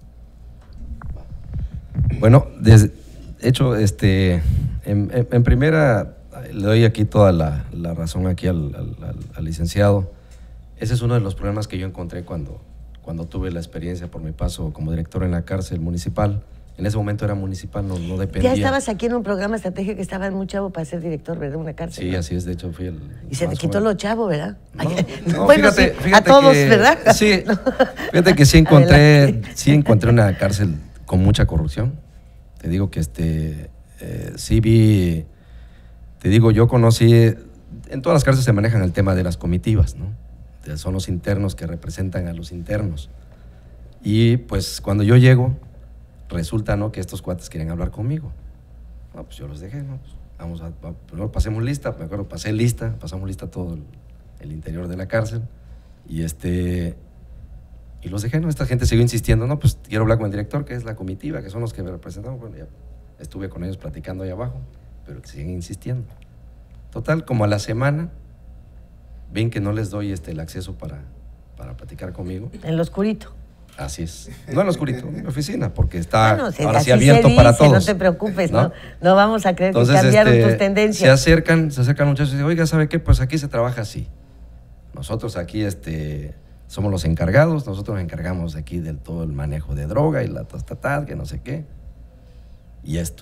Bueno, de hecho, este, en, en, en primera, le doy aquí toda la, la razón aquí al, al, al, al licenciado. Ese es uno de los problemas que yo encontré cuando, cuando tuve la experiencia por mi paso como director en la cárcel municipal. En ese momento era municipal, no, no dependía. Ya estabas aquí en un programa estratégico que estabas muy chavo para ser director, ¿verdad? Una cárcel. Sí, ¿no? Así es, de hecho fui el... Y se te quitó lo chavo, ¿verdad? No, no, bueno, fíjate, sí, fíjate a todos, que, ¿verdad? Sí, fíjate que sí encontré, sí encontré una cárcel con mucha corrupción. Te digo que este, eh, sí vi, te digo, yo conocí, en todas las cárceles se manejan el tema de las comitivas, ¿no? Son los internos que representan a los internos. Y pues cuando yo llego, resulta, ¿no?, que estos cuates quieren hablar conmigo. No, pues yo los dejé, ¿no? Pues vamos a, a, primero pasemos lista, me acuerdo, pasé lista, pasamos lista todo el, el interior de la cárcel, y este, y los dejé, ¿no? Esta gente siguió insistiendo, no, pues quiero hablar con el director, que es la comitiva, que son los que me representamos. Bueno, ya estuve con ellos platicando ahí abajo, pero que siguen insistiendo. Total, como a la semana, ven que no les doy este, el acceso para, para platicar conmigo. En lo oscurito. Así es. No en lo oscurito, en mi oficina, porque está bueno, si ahora sí así abierto se para dice, todos. No te preocupes, ¿no? ¿no? No vamos a creer Entonces, que cambiaron este, tus tendencias. Se acercan, se acercan muchachos y dicen, oiga, ¿sabe qué? Pues aquí se trabaja así. Nosotros aquí este, somos los encargados, nosotros nos encargamos aquí del todo el manejo de droga y la tastatad, que no sé qué. Y esto.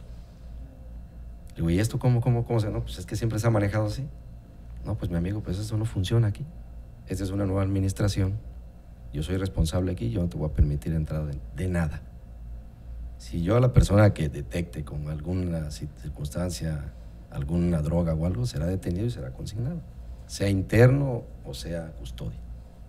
Digo, ¿y esto cómo, cómo, cómo se? No, pues es que siempre se ha manejado así. No, pues mi amigo, pues eso no funciona aquí. Esta es una nueva administración. Yo soy responsable aquí, yo no te voy a permitir entrada de, de nada. Si yo a la persona que detecte con alguna circunstancia, alguna droga o algo, será detenido y será consignado, sea interno o sea custodia.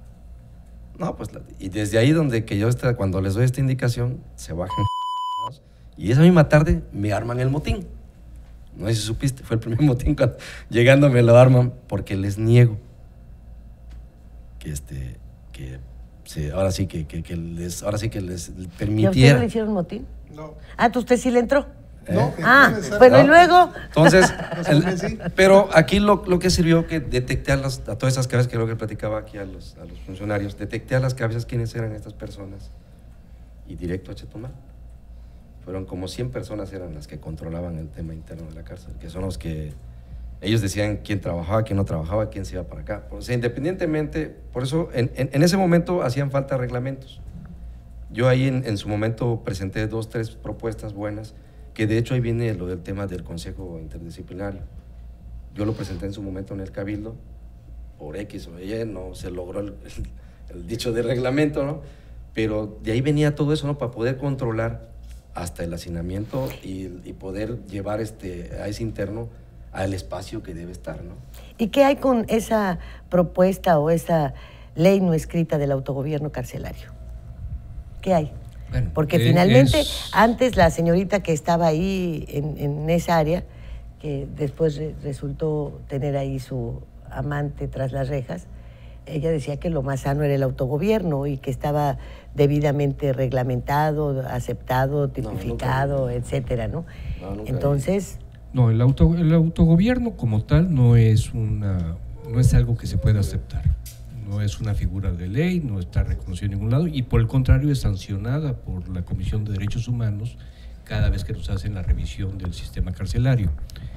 No, pues, y desde ahí donde que yo, está, cuando les doy esta indicación, se bajan y esa misma tarde me arman el motín. No sé si supiste, fue el primer motín cuando llegando me lo arman porque les niego que este, que Sí, ahora sí que, que, que les, ahora sí que les permitiera. ¿Y a usted no le hicieron motín? No. Ah, ¿usted sí le entró? ¿Eh? No, Ah, no, bueno, no. y luego. Entonces, el, pero aquí lo, lo que sirvió que detecté a, las, a todas esas cabezas, que es lo que platicaba aquí a los, a los funcionarios, detecté a las cabezas quiénes eran estas personas y directo a Chetumal. Fueron como cien personas eran las que controlaban el tema interno de la cárcel, que son los que ellos decían quién trabajaba, quién no trabajaba, quién se iba para acá. O sea, independientemente, por eso en, en, en ese momento hacían falta reglamentos. Yo ahí en, en su momento presenté dos, tres propuestas buenas, que de hecho ahí viene lo del tema del Consejo Interdisciplinario. Yo lo presenté en su momento en el Cabildo, por X o Y, no se logró el, el, el dicho de reglamento, ¿no? Pero de ahí venía todo eso, ¿no? Para poder controlar hasta el hacinamiento y, y poder llevar este, a ese interno al espacio que debe estar, ¿no? ¿Y qué hay con esa propuesta o esa ley no escrita del autogobierno carcelario? ¿Qué hay? Bueno, Porque eh, finalmente, es... antes la señorita que estaba ahí en, en esa área, que después re resultó tener ahí su amante tras las rejas, ella decía que lo más sano era el autogobierno y que estaba debidamente reglamentado, aceptado, tipificado, no, nunca, etcétera, ¿no? No, nunca. Entonces... No, el, auto, el autogobierno como tal no es, una, no es algo que se pueda aceptar. No es una figura de ley, no está reconocido en ningún lado y por el contrario es sancionada por la Comisión de Derechos Humanos cada vez que nos hacen la revisión del sistema carcelario.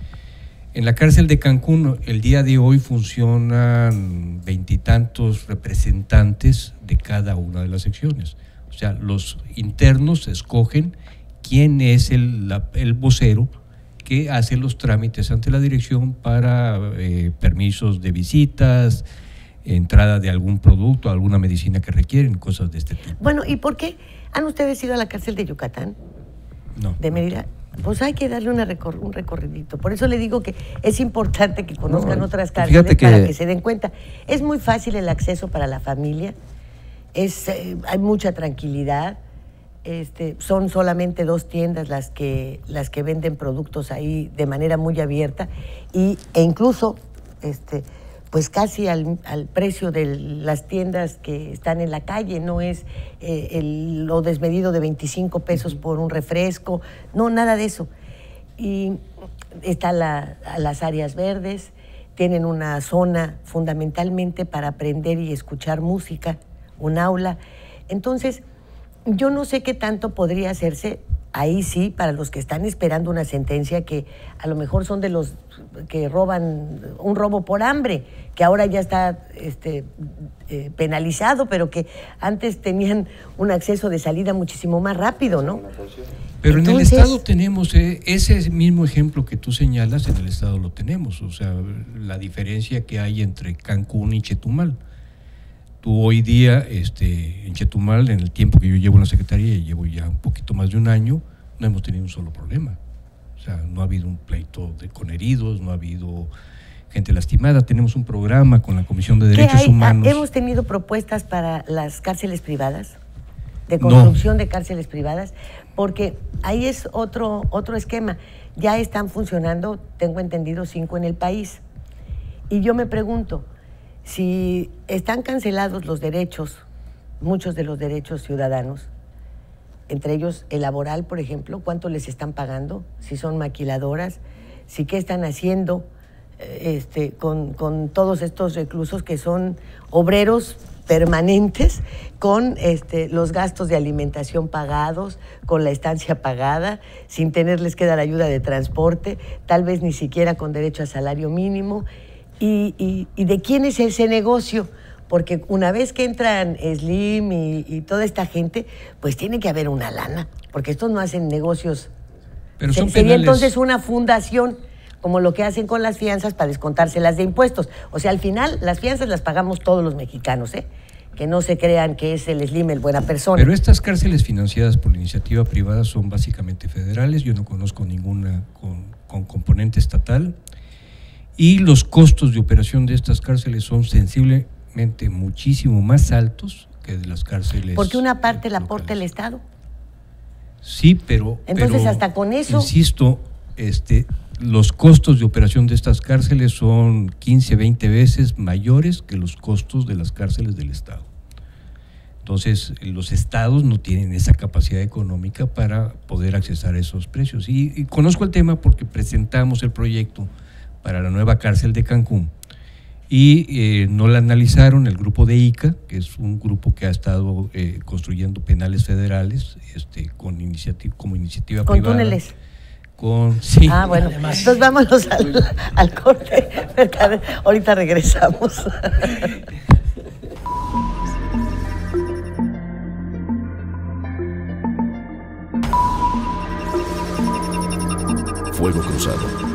En la cárcel de Cancún el día de hoy funcionan veintitantos representantes de cada una de las secciones. O sea, los internos escogen quién es el, la, el vocero que hace los trámites ante la dirección para eh, permisos de visitas, entrada de algún producto, alguna medicina que requieren, cosas de este tipo. Bueno, ¿y por qué han ustedes ido a la cárcel de Yucatán? No. ¿De Mérida? Pues hay que darle una recor un recorridito. Por eso le digo que es importante que conozcan no, otras cárceles que... para que se den cuenta. Es muy fácil el acceso para la familia, es, eh, hay mucha tranquilidad. Este, son solamente dos tiendas las que, las que venden productos ahí de manera muy abierta y, e incluso este, pues casi al, al precio de las tiendas que están en la calle, no es eh, el, lo desmedido de veinticinco pesos por un refresco, no, nada de eso. Y están la, las áreas verdes, tienen una zona fundamentalmente para aprender y escuchar música, un aula. Entonces, yo no sé qué tanto podría hacerse. Ahí sí, para los que están esperando una sentencia que a lo mejor son de los que roban, un robo por hambre, que ahora ya está este, eh, penalizado, pero que antes tenían un acceso de salida muchísimo más rápido, ¿no? Pero Entonces, en el Estado tenemos eh, ese mismo ejemplo que tú señalas, en el Estado lo tenemos, o sea, la diferencia que hay entre Cancún y Chetumal. Tú hoy día, este, en Chetumal, en el tiempo que yo llevo en la Secretaría, y llevo ya un poquito más de un año, no hemos tenido un solo problema. O sea, no ha habido un pleito de, con heridos, no ha habido gente lastimada. Tenemos un programa con la Comisión de Derechos hay? Humanos. ¿Hemos tenido propuestas para las cárceles privadas? De construcción no. de cárceles privadas, porque ahí es otro, otro esquema. Ya están funcionando, tengo entendido, cinco en el país. Y yo me pregunto, si están cancelados los derechos, muchos de los derechos ciudadanos, entre ellos el laboral, por ejemplo, ¿cuánto les están pagando? Si son maquiladoras, si qué están haciendo este, con, con todos estos reclusos que son obreros permanentes, con este, los gastos de alimentación pagados, con la estancia pagada, sin tenerles que dar ayuda de transporte, tal vez ni siquiera con derecho a salario mínimo. ¿Y, y, y de quién es ese negocio? Porque una vez que entran Slim y, y toda esta gente, pues tiene que haber una lana, porque estos no hacen negocios. Pero son Se, sería penales. entonces una fundación, como lo que hacen con las fianzas para descontárselas de impuestos. O sea, al final las fianzas las pagamos todos los mexicanos, ¿eh? Que no se crean que es el Slim el buena persona. Pero estas cárceles financiadas por la iniciativa privada son básicamente federales, yo no conozco ninguna con, con componente estatal, y los costos de operación de estas cárceles son sensiblemente muchísimo más altos que de las cárceles. Porque una parte la locales. aporta el Estado. Sí, pero... Entonces, pero, hasta con eso... Insisto, este, los costos de operación de estas cárceles son quince, veinte veces mayores que los costos de las cárceles del Estado. Entonces, los estados no tienen esa capacidad económica para poder accesar a esos precios. Y, y conozco el tema porque presentamos el proyecto para la nueva cárcel de Cancún y eh, no la analizaron el grupo de I C A, que es un grupo que ha estado eh, construyendo penales federales este, con iniciativa, como iniciativa ¿Con privada. túneles? Con, sí. Ah, bueno, entonces vámonos al, al corte. Ahorita regresamos. Fuego Cruzado.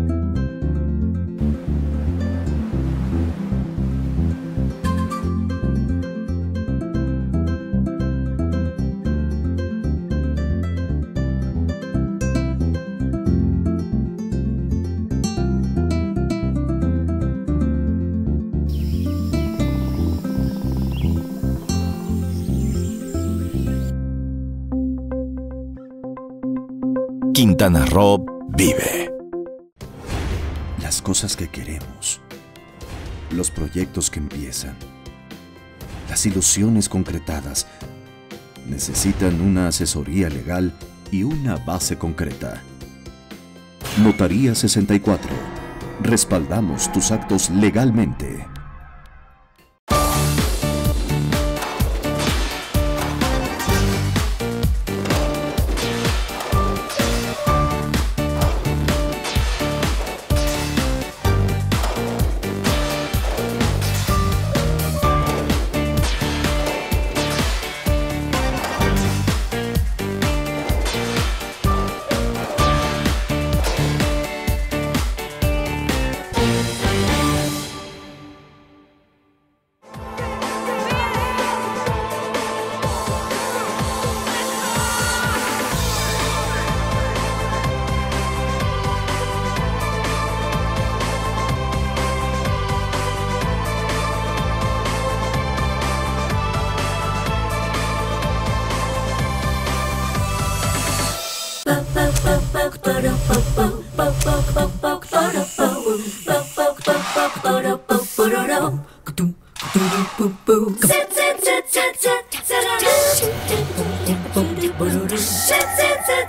Quintana Roo vive. Las cosas que queremos, los proyectos que empiezan, las ilusiones concretadas, necesitan una asesoría legal y una base concreta. Notaría sesenta y cuatro. Respaldamos tus actos legalmente.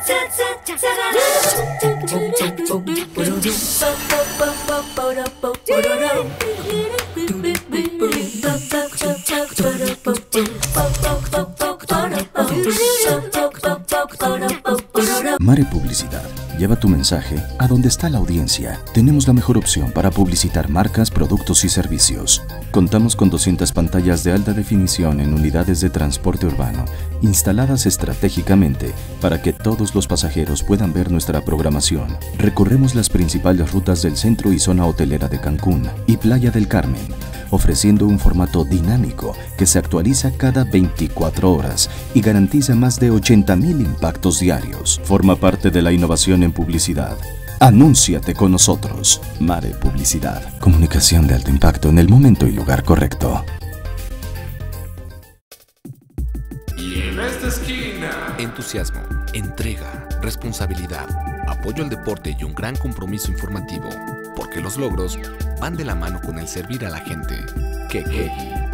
Mare Publicidad. Lleva tu mensaje a donde está la audiencia. Tenemos la mejor opción para publicitar marcas, productos y servicios. Contamos con doscientas pantallas de alta definición en unidades de transporte urbano, instaladas estratégicamente para que todos los pasajeros puedan ver nuestra programación. Recorremos las principales rutas del centro y zona hotelera de Cancún y Playa del Carmen, ofreciendo un formato dinámico que se actualiza cada veinticuatro horas y garantiza más de ochenta mil impactos diarios. Forma parte de la innovación en publicidad. Anúnciate con nosotros. Mare Publicidad. Comunicación de alto impacto en el momento y lugar correcto. Y en esta esquina, entusiasmo, entrega, responsabilidad, apoyo al deporte y un gran compromiso informativo, porque los logros van de la mano con el servir a la gente. Que que.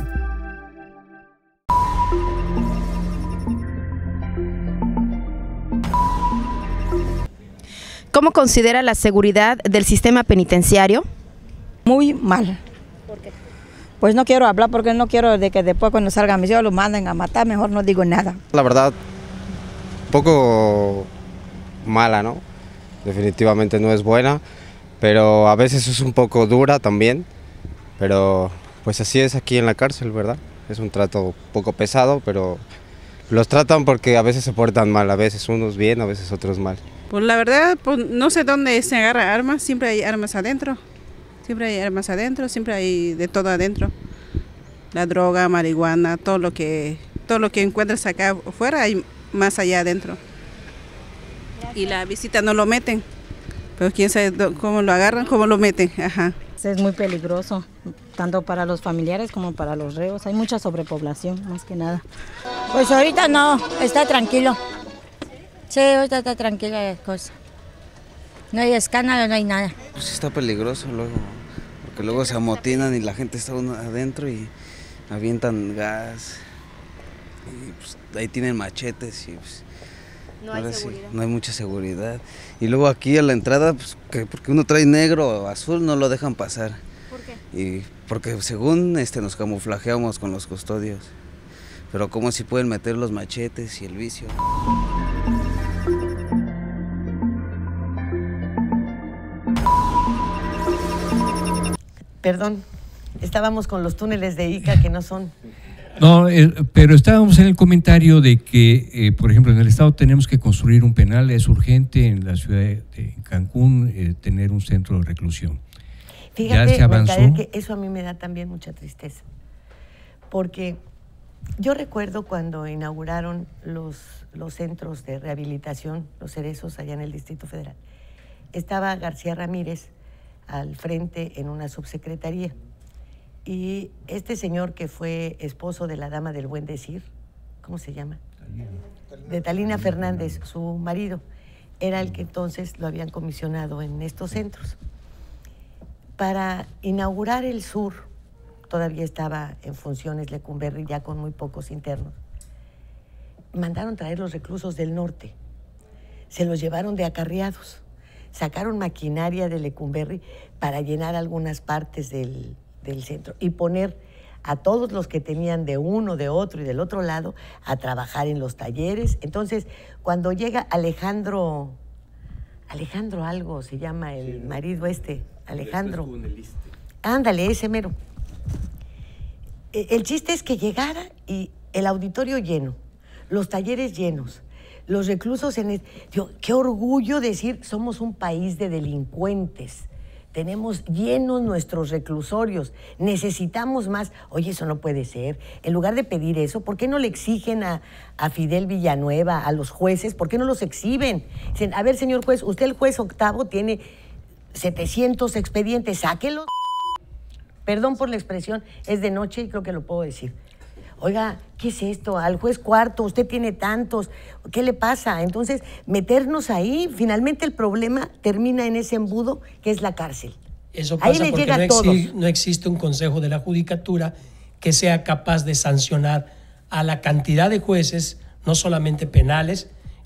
¿Cómo considera la seguridad del sistema penitenciario? Muy mal. ¿Por qué? Pues no quiero hablar porque no quiero de que después cuando salga mis hijos los manden a matar, mejor no digo nada. La verdad, un poco mala, ¿no? Definitivamente no es buena, pero a veces es un poco dura también, pero pues así es aquí en la cárcel, ¿verdad? Es un trato un poco pesado, pero los tratan porque a veces se portan mal, a veces unos bien, a veces otros mal. Pues la verdad, pues no sé dónde se agarran armas, siempre hay armas adentro, siempre hay armas adentro, siempre hay de todo adentro. La droga, marihuana, todo lo que, todo lo que encuentras acá afuera hay más allá adentro. Y la visita no lo meten, pero quién sabe cómo lo agarran, cómo lo meten, ajá. Es muy peligroso, tanto para los familiares como para los reos, hay mucha sobrepoblación, más que nada. Pues ahorita no, está tranquilo. Sí, ahorita está tranquila la cosa. No hay escándalo, no hay nada. Pues está peligroso luego, porque luego se amotinan y la gente está adentro y avientan gas. Y pues ahí tienen machetes y pues, no hay seguridad. Sí, no hay mucha seguridad. Y luego aquí a la entrada, pues que porque uno trae negro o azul no lo dejan pasar. ¿Por qué? Y porque según este nos camuflajeamos con los custodios. Pero cómo si pueden meter los machetes y el vicio. Perdón, estábamos con los túneles de Ica que no son... No, eh, pero estábamos en el comentario de que, eh, por ejemplo, en el estado tenemos que construir un penal, es urgente en la ciudad de Cancún eh, tener un centro de reclusión. Fíjate, ya se avanzó. Mercader, que eso a mí me da también mucha tristeza, porque yo recuerdo cuando inauguraron los, los centros de rehabilitación, los cerezos allá en el Distrito Federal, estaba García Ramírez al frente en una subsecretaría. Y este señor que fue esposo de la dama del buen decir, ¿cómo se llama? De Talina Fernández, su marido, era el que entonces lo habían comisionado en estos centros. Para inaugurar el sur, todavía estaba en funciones Lecumberri, ya con muy pocos internos, mandaron traer los reclusos del norte, se los llevaron de acarreados. Sacaron maquinaria de Lecumberri para llenar algunas partes del, del centro y poner a todos los que tenían de uno, de otro y del otro lado a trabajar en los talleres. Entonces, cuando llega Alejandro, Alejandro algo se llama el sí, marido este, Alejandro. Ándale, ese mero. El chiste es que llegara y el auditorio lleno, los talleres llenos, los reclusos en... El, digo, qué orgullo decir, somos un país de delincuentes. Tenemos llenos nuestros reclusorios. Necesitamos más. Oye, eso no puede ser. En lugar de pedir eso, ¿por qué no le exigen a, a Fidel Villanueva, a los jueces? ¿Por qué no los exhiben? Dicen, a ver, señor juez, usted el juez octavo tiene setecientos expedientes, sáquelos. Perdón por la expresión, es de noche y creo que lo puedo decir. Oiga, ¿qué es esto? Al juez cuarto, usted tiene tantos, ¿qué le pasa? Entonces, meternos ahí, finalmente el problema termina en ese embudo que es la cárcel. Eso pasa ahí le porque llega no, a todos. exi no existe un consejo de la judicatura que sea capaz de sancionar a la cantidad de jueces, no solamente penales,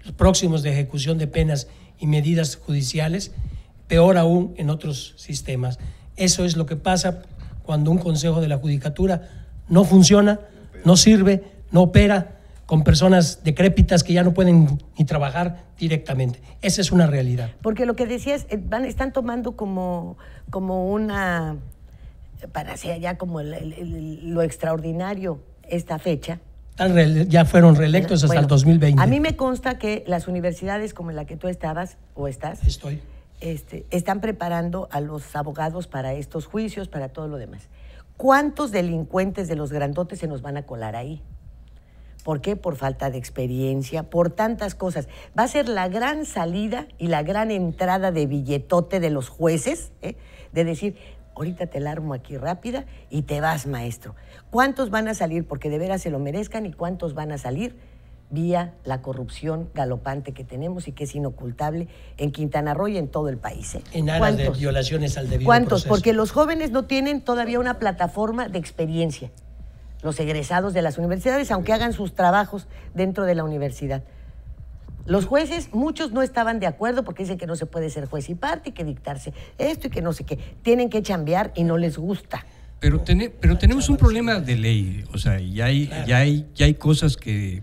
próximos de ejecución de penas y medidas judiciales, peor aún en otros sistemas. Eso es lo que pasa cuando un Consejo de la Judicatura no funciona, no sirve, no opera, con personas decrépitas que ya no pueden ni trabajar directamente. Esa es una realidad. Porque lo que decías, van, están tomando como, como una, para hacer ya como el, el, el, lo extraordinario esta fecha. Ya fueron reelectos hasta bueno, el dos mil veinte. A mí me consta que las universidades como en la que tú estabas o estás, Estoy. Este, están preparando a los abogados para estos juicios, para todo lo demás. ¿Cuántos delincuentes de los grandotes se nos van a colar ahí? ¿Por qué? Por falta de experiencia, por tantas cosas. Va a ser la gran salida y la gran entrada de billetote de los jueces, ¿eh? De decir, ahorita te la armo aquí rápida y te vas, maestro. ¿Cuántos van a salir porque de veras se lo merezcan y cuántos van a salir vía la corrupción galopante que tenemos y que es inocultable en Quintana Roo y en todo el país? ¿eh? En aras de violaciones al debido ¿Cuántos? proceso. Porque los jóvenes no tienen todavía una plataforma de experiencia. Los egresados de las universidades, aunque hagan sus trabajos dentro de la universidad. Los jueces, muchos no estaban de acuerdo porque dicen que no se puede ser juez y parte y que dictarse esto y que no sé qué. Tienen que chambear y no les gusta. Pero, ten, pero tenemos un problema de ley, o sea, ya hay, ya hay, ya hay cosas que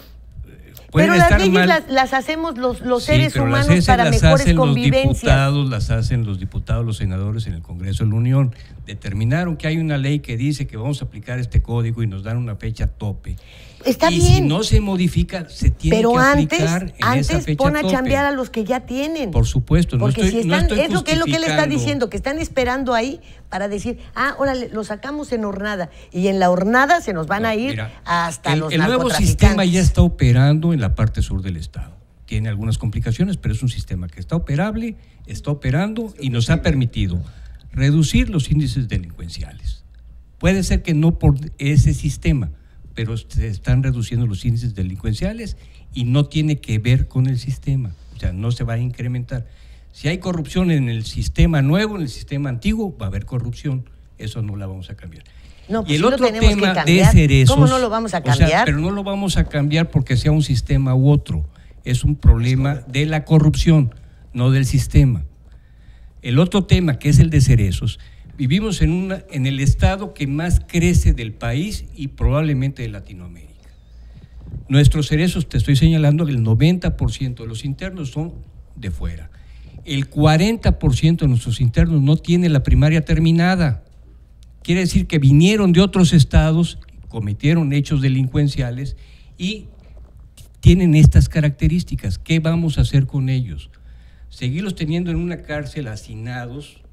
pueden pero las estar leyes mal. Las, las hacemos los, los Sí, seres pero humanos las para las mejores hacen convivencias. Los diputados, las hacen los diputados, los senadores en el Congreso de la Unión. Determinaron que hay una ley que dice que vamos a aplicar este código y nos dan una fecha tope. Está y bien. si no se modifica, se tiene pero que antes, aplicar en antes esa fecha pon a tope. chambear a los que ya tienen. Por supuesto, no Porque estoy, si están, no estoy es lo que es lo que él está justificando. diciendo, que están esperando ahí para decir, ah, órale, lo sacamos en hornada. Y en la hornada se nos van No, a ir mira, hasta el, los el nuevo narcotraficantes. sistema ya está operando en la parte sur del estado. Tiene algunas complicaciones, pero es un sistema que está operable, está operando y nos ha permitido reducir los índices delincuenciales. Puede ser que no por ese sistema, pero se están reduciendo los índices delincuenciales y no tiene que ver con el sistema, o sea, no se va a incrementar. Si hay corrupción en el sistema nuevo, en el sistema antiguo, va a haber corrupción, eso no la vamos a cambiar. No, pues y el sí otro lo tenemos tema que cambiar. de cerezos, ¿Cómo no lo vamos a o sea, cambiar? pero no lo vamos a cambiar porque sea un sistema u otro, es un problema de la corrupción, no del sistema. El otro tema, que es el de cerezos, vivimos en, una, en el estado que más crece del país y probablemente de Latinoamérica. Nuestros cerezos, te estoy señalando que el noventa por ciento de los internos son de fuera. El cuarenta por ciento de nuestros internos no tiene la primaria terminada. Quiere decir que vinieron de otros estados, cometieron hechos delincuenciales y tienen estas características. ¿Qué vamos a hacer con ellos? ¿Seguirlos teniendo en una cárcel hacinados?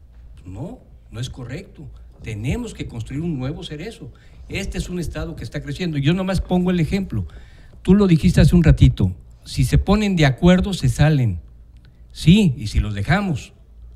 No, no es correcto. Tenemos que construir un nuevo cerezo. Este es un estado que está creciendo. Yo nomás pongo el ejemplo. Tú lo dijiste hace un ratito. Si se ponen de acuerdo, se salen. Sí, y si los dejamos.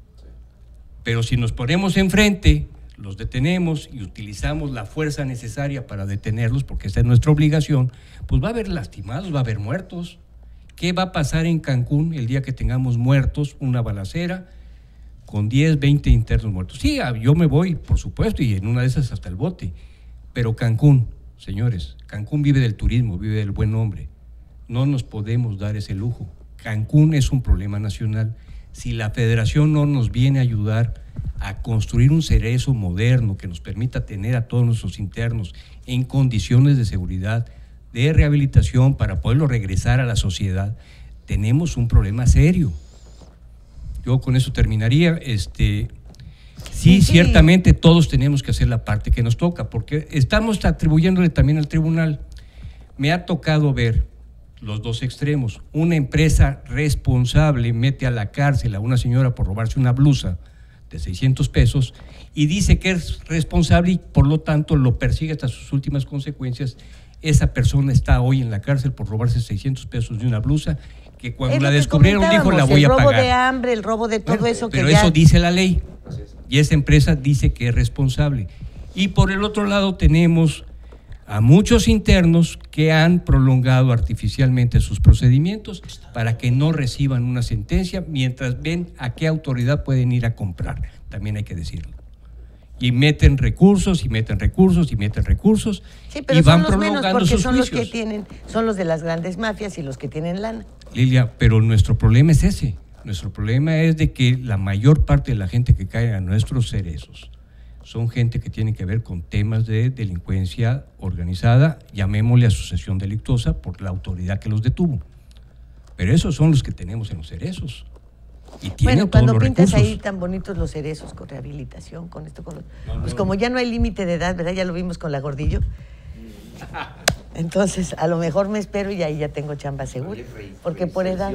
Pero si nos ponemos enfrente, los detenemos y utilizamos la fuerza necesaria para detenerlos, porque esa es nuestra obligación, pues va a haber lastimados, va a haber muertos. ¿Qué va a pasar en Cancún el día que tengamos muertos, una balacera, con diez, veinte internos muertos? Sí, yo me voy, por supuesto, y en una de esas hasta el bote. Pero Cancún, señores, Cancún vive del turismo, vive del buen nombre. No nos podemos dar ese lujo. Cancún es un problema nacional. Si la federación no nos viene a ayudar a construir un cerezo moderno que nos permita tener a todos nuestros internos en condiciones de seguridad, de rehabilitación, para poderlo regresar a la sociedad, tenemos un problema serio. Yo con eso terminaría. Este, sí, sí, ciertamente todos tenemos que hacer la parte que nos toca, porque estamos atribuyéndole también al tribunal. Me ha tocado ver los dos extremos. Una empresa responsable mete a la cárcel a una señora por robarse una blusa de seiscientos pesos y dice que es responsable y por lo tanto lo persigue hasta sus últimas consecuencias. Esa persona está hoy en la cárcel por robarse seiscientos pesos de una blusa que cuando Es la lo que descubrieron dijo la voy a pagar. El robo de hambre, el robo de todo Bueno, eso que pero ya... eso dice la ley y esa empresa dice que es responsable. Y por el otro lado tenemos a muchos internos que han prolongado artificialmente sus procedimientos para que no reciban una sentencia mientras ven a qué autoridad pueden ir a comprar, también hay que decirlo. Y meten recursos, y meten recursos, y meten recursos, Sí, pero y van son los menos prolongando porque sus son los juicios. que tienen, son los de las grandes mafias y los que tienen lana. Lilia, pero nuestro problema es ese. Nuestro problema es de que la mayor parte de la gente que cae a nuestros cerezos son gente que tiene que ver con temas de delincuencia organizada, llamémosle asociación delictuosa, por la autoridad que los detuvo. Pero esos son los que tenemos en los cerezos. Y tienen Bueno, todos cuando los pintas recursos. ahí tan bonitos los cerezos con rehabilitación, con esto, con los- No, pues no. como ya no hay límite de edad, ¿verdad? Ya lo vimos con la Gordillo. Entonces, a lo mejor me espero y ahí ya tengo chamba segura. Porque por edad.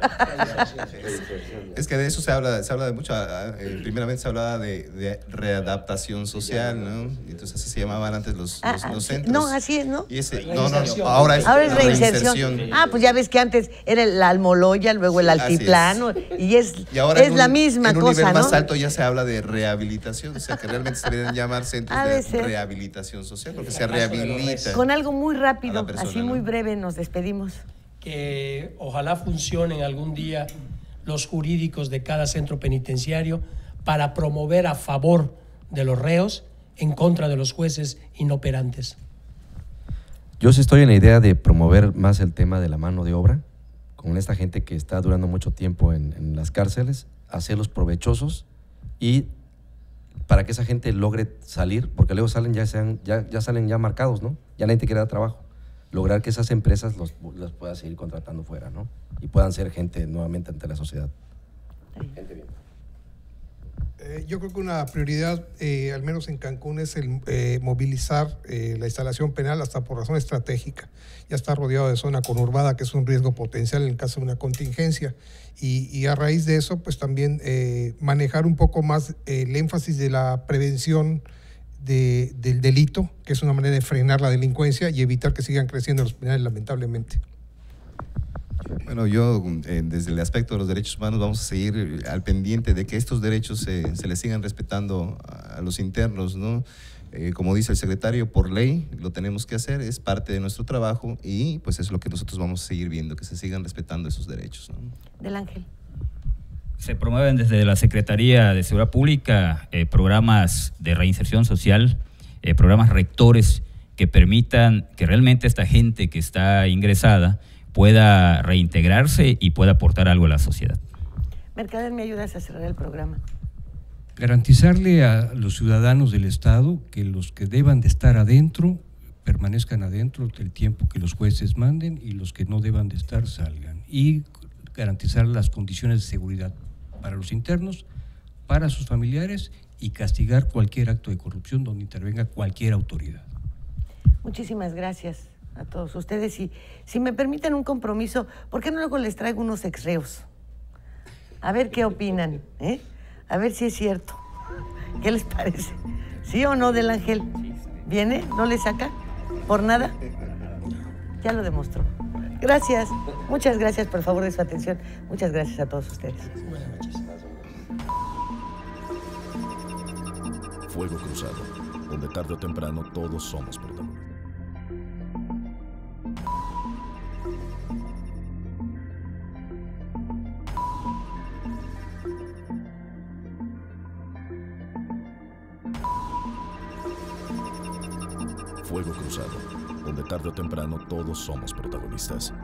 Es que de eso se habla, se habla de mucho. eh, primeramente se hablaba de, de readaptación social, ¿no? Y entonces así se llamaban antes los, Ah, los, ah, los sí. centros. No, así es, ¿no? Y ese, no, no, no, ahora es, Ahora es reinserción. Ah, pues ya ves que antes era la almoloya, luego el Así es. altiplano, y es, Y ahora es en un- la misma en un cosa, nivel ¿no? más alto ya se habla de rehabilitación, o sea que realmente se deberían llamar centros Ha de, de ser. rehabilitación social, porque se rehabilita. Con algo muy a rápido, la persona, así ¿no? muy breve, nos despedimos. Que ojalá funcionen algún día los jurídicos de cada centro penitenciario para promover a favor de los reos en contra de los jueces inoperantes. Yo sí estoy en la idea de promover más el tema de la mano de obra, con esta gente que está durando mucho tiempo en, en las cárceles, hacerlos provechosos y para que esa gente logre salir, porque luego salen ya, sean, ya, ya salen ya marcados, ¿no? Ya la gente quiere dar trabajo. Lograr que esas empresas los, los puedan seguir contratando fuera, ¿no? Y puedan ser gente nuevamente ante la sociedad. Gente bien. Eh, yo creo que una prioridad, eh, al menos en Cancún, es el eh, movilizar eh, la instalación penal hasta por razón estratégica. Ya está rodeado de zona conurbada, que es un riesgo potencial en caso de una contingencia. Y, y a raíz de eso, pues también eh, manejar un poco más eh, el énfasis de la prevención de, del delito, que es una manera de frenar la delincuencia y evitar que sigan creciendo los penales, lamentablemente. Bueno, yo eh, desde el aspecto de los derechos humanos vamos a seguir al pendiente de que estos derechos se, se les sigan respetando a, a los internos, ¿no? Eh, como dice el secretario, por ley lo tenemos que hacer, es parte de nuestro trabajo y pues es lo que nosotros vamos a seguir viendo, que se sigan respetando esos derechos, ¿no? Del Ángel. Se promueven desde la Secretaría de Seguridad Pública eh, programas de reinserción social, eh, programas rectores que permitan que realmente esta gente que está ingresada pueda reintegrarse y pueda aportar algo a la sociedad. Mercader, ¿me ayudas a cerrar el programa? Garantizarle a los ciudadanos del Estado que los que deban de estar adentro permanezcan adentro del tiempo que los jueces manden y los que no deban de estar salgan. Y garantizar las condiciones de seguridad para los internos, para sus familiares y castigar cualquier acto de corrupción donde intervenga cualquier autoridad. Muchísimas gracias a todos ustedes. Y si me permiten un compromiso, ¿por qué no luego les traigo unos exreos? A ver qué opinan, ¿eh? A ver si es cierto. ¿Qué les parece? ¿Sí o no, Del Ángel? ¿Viene? ¿No le saca? ¿Por nada? Ya lo demostró. Gracias. Muchas gracias por favor de su atención. Muchas gracias a todos ustedes. Buenas noches. Fuego Cruzado, donde tarde o temprano todos somos protagonistas. Fuego Cruzado, donde tarde o temprano todos somos protagonistas.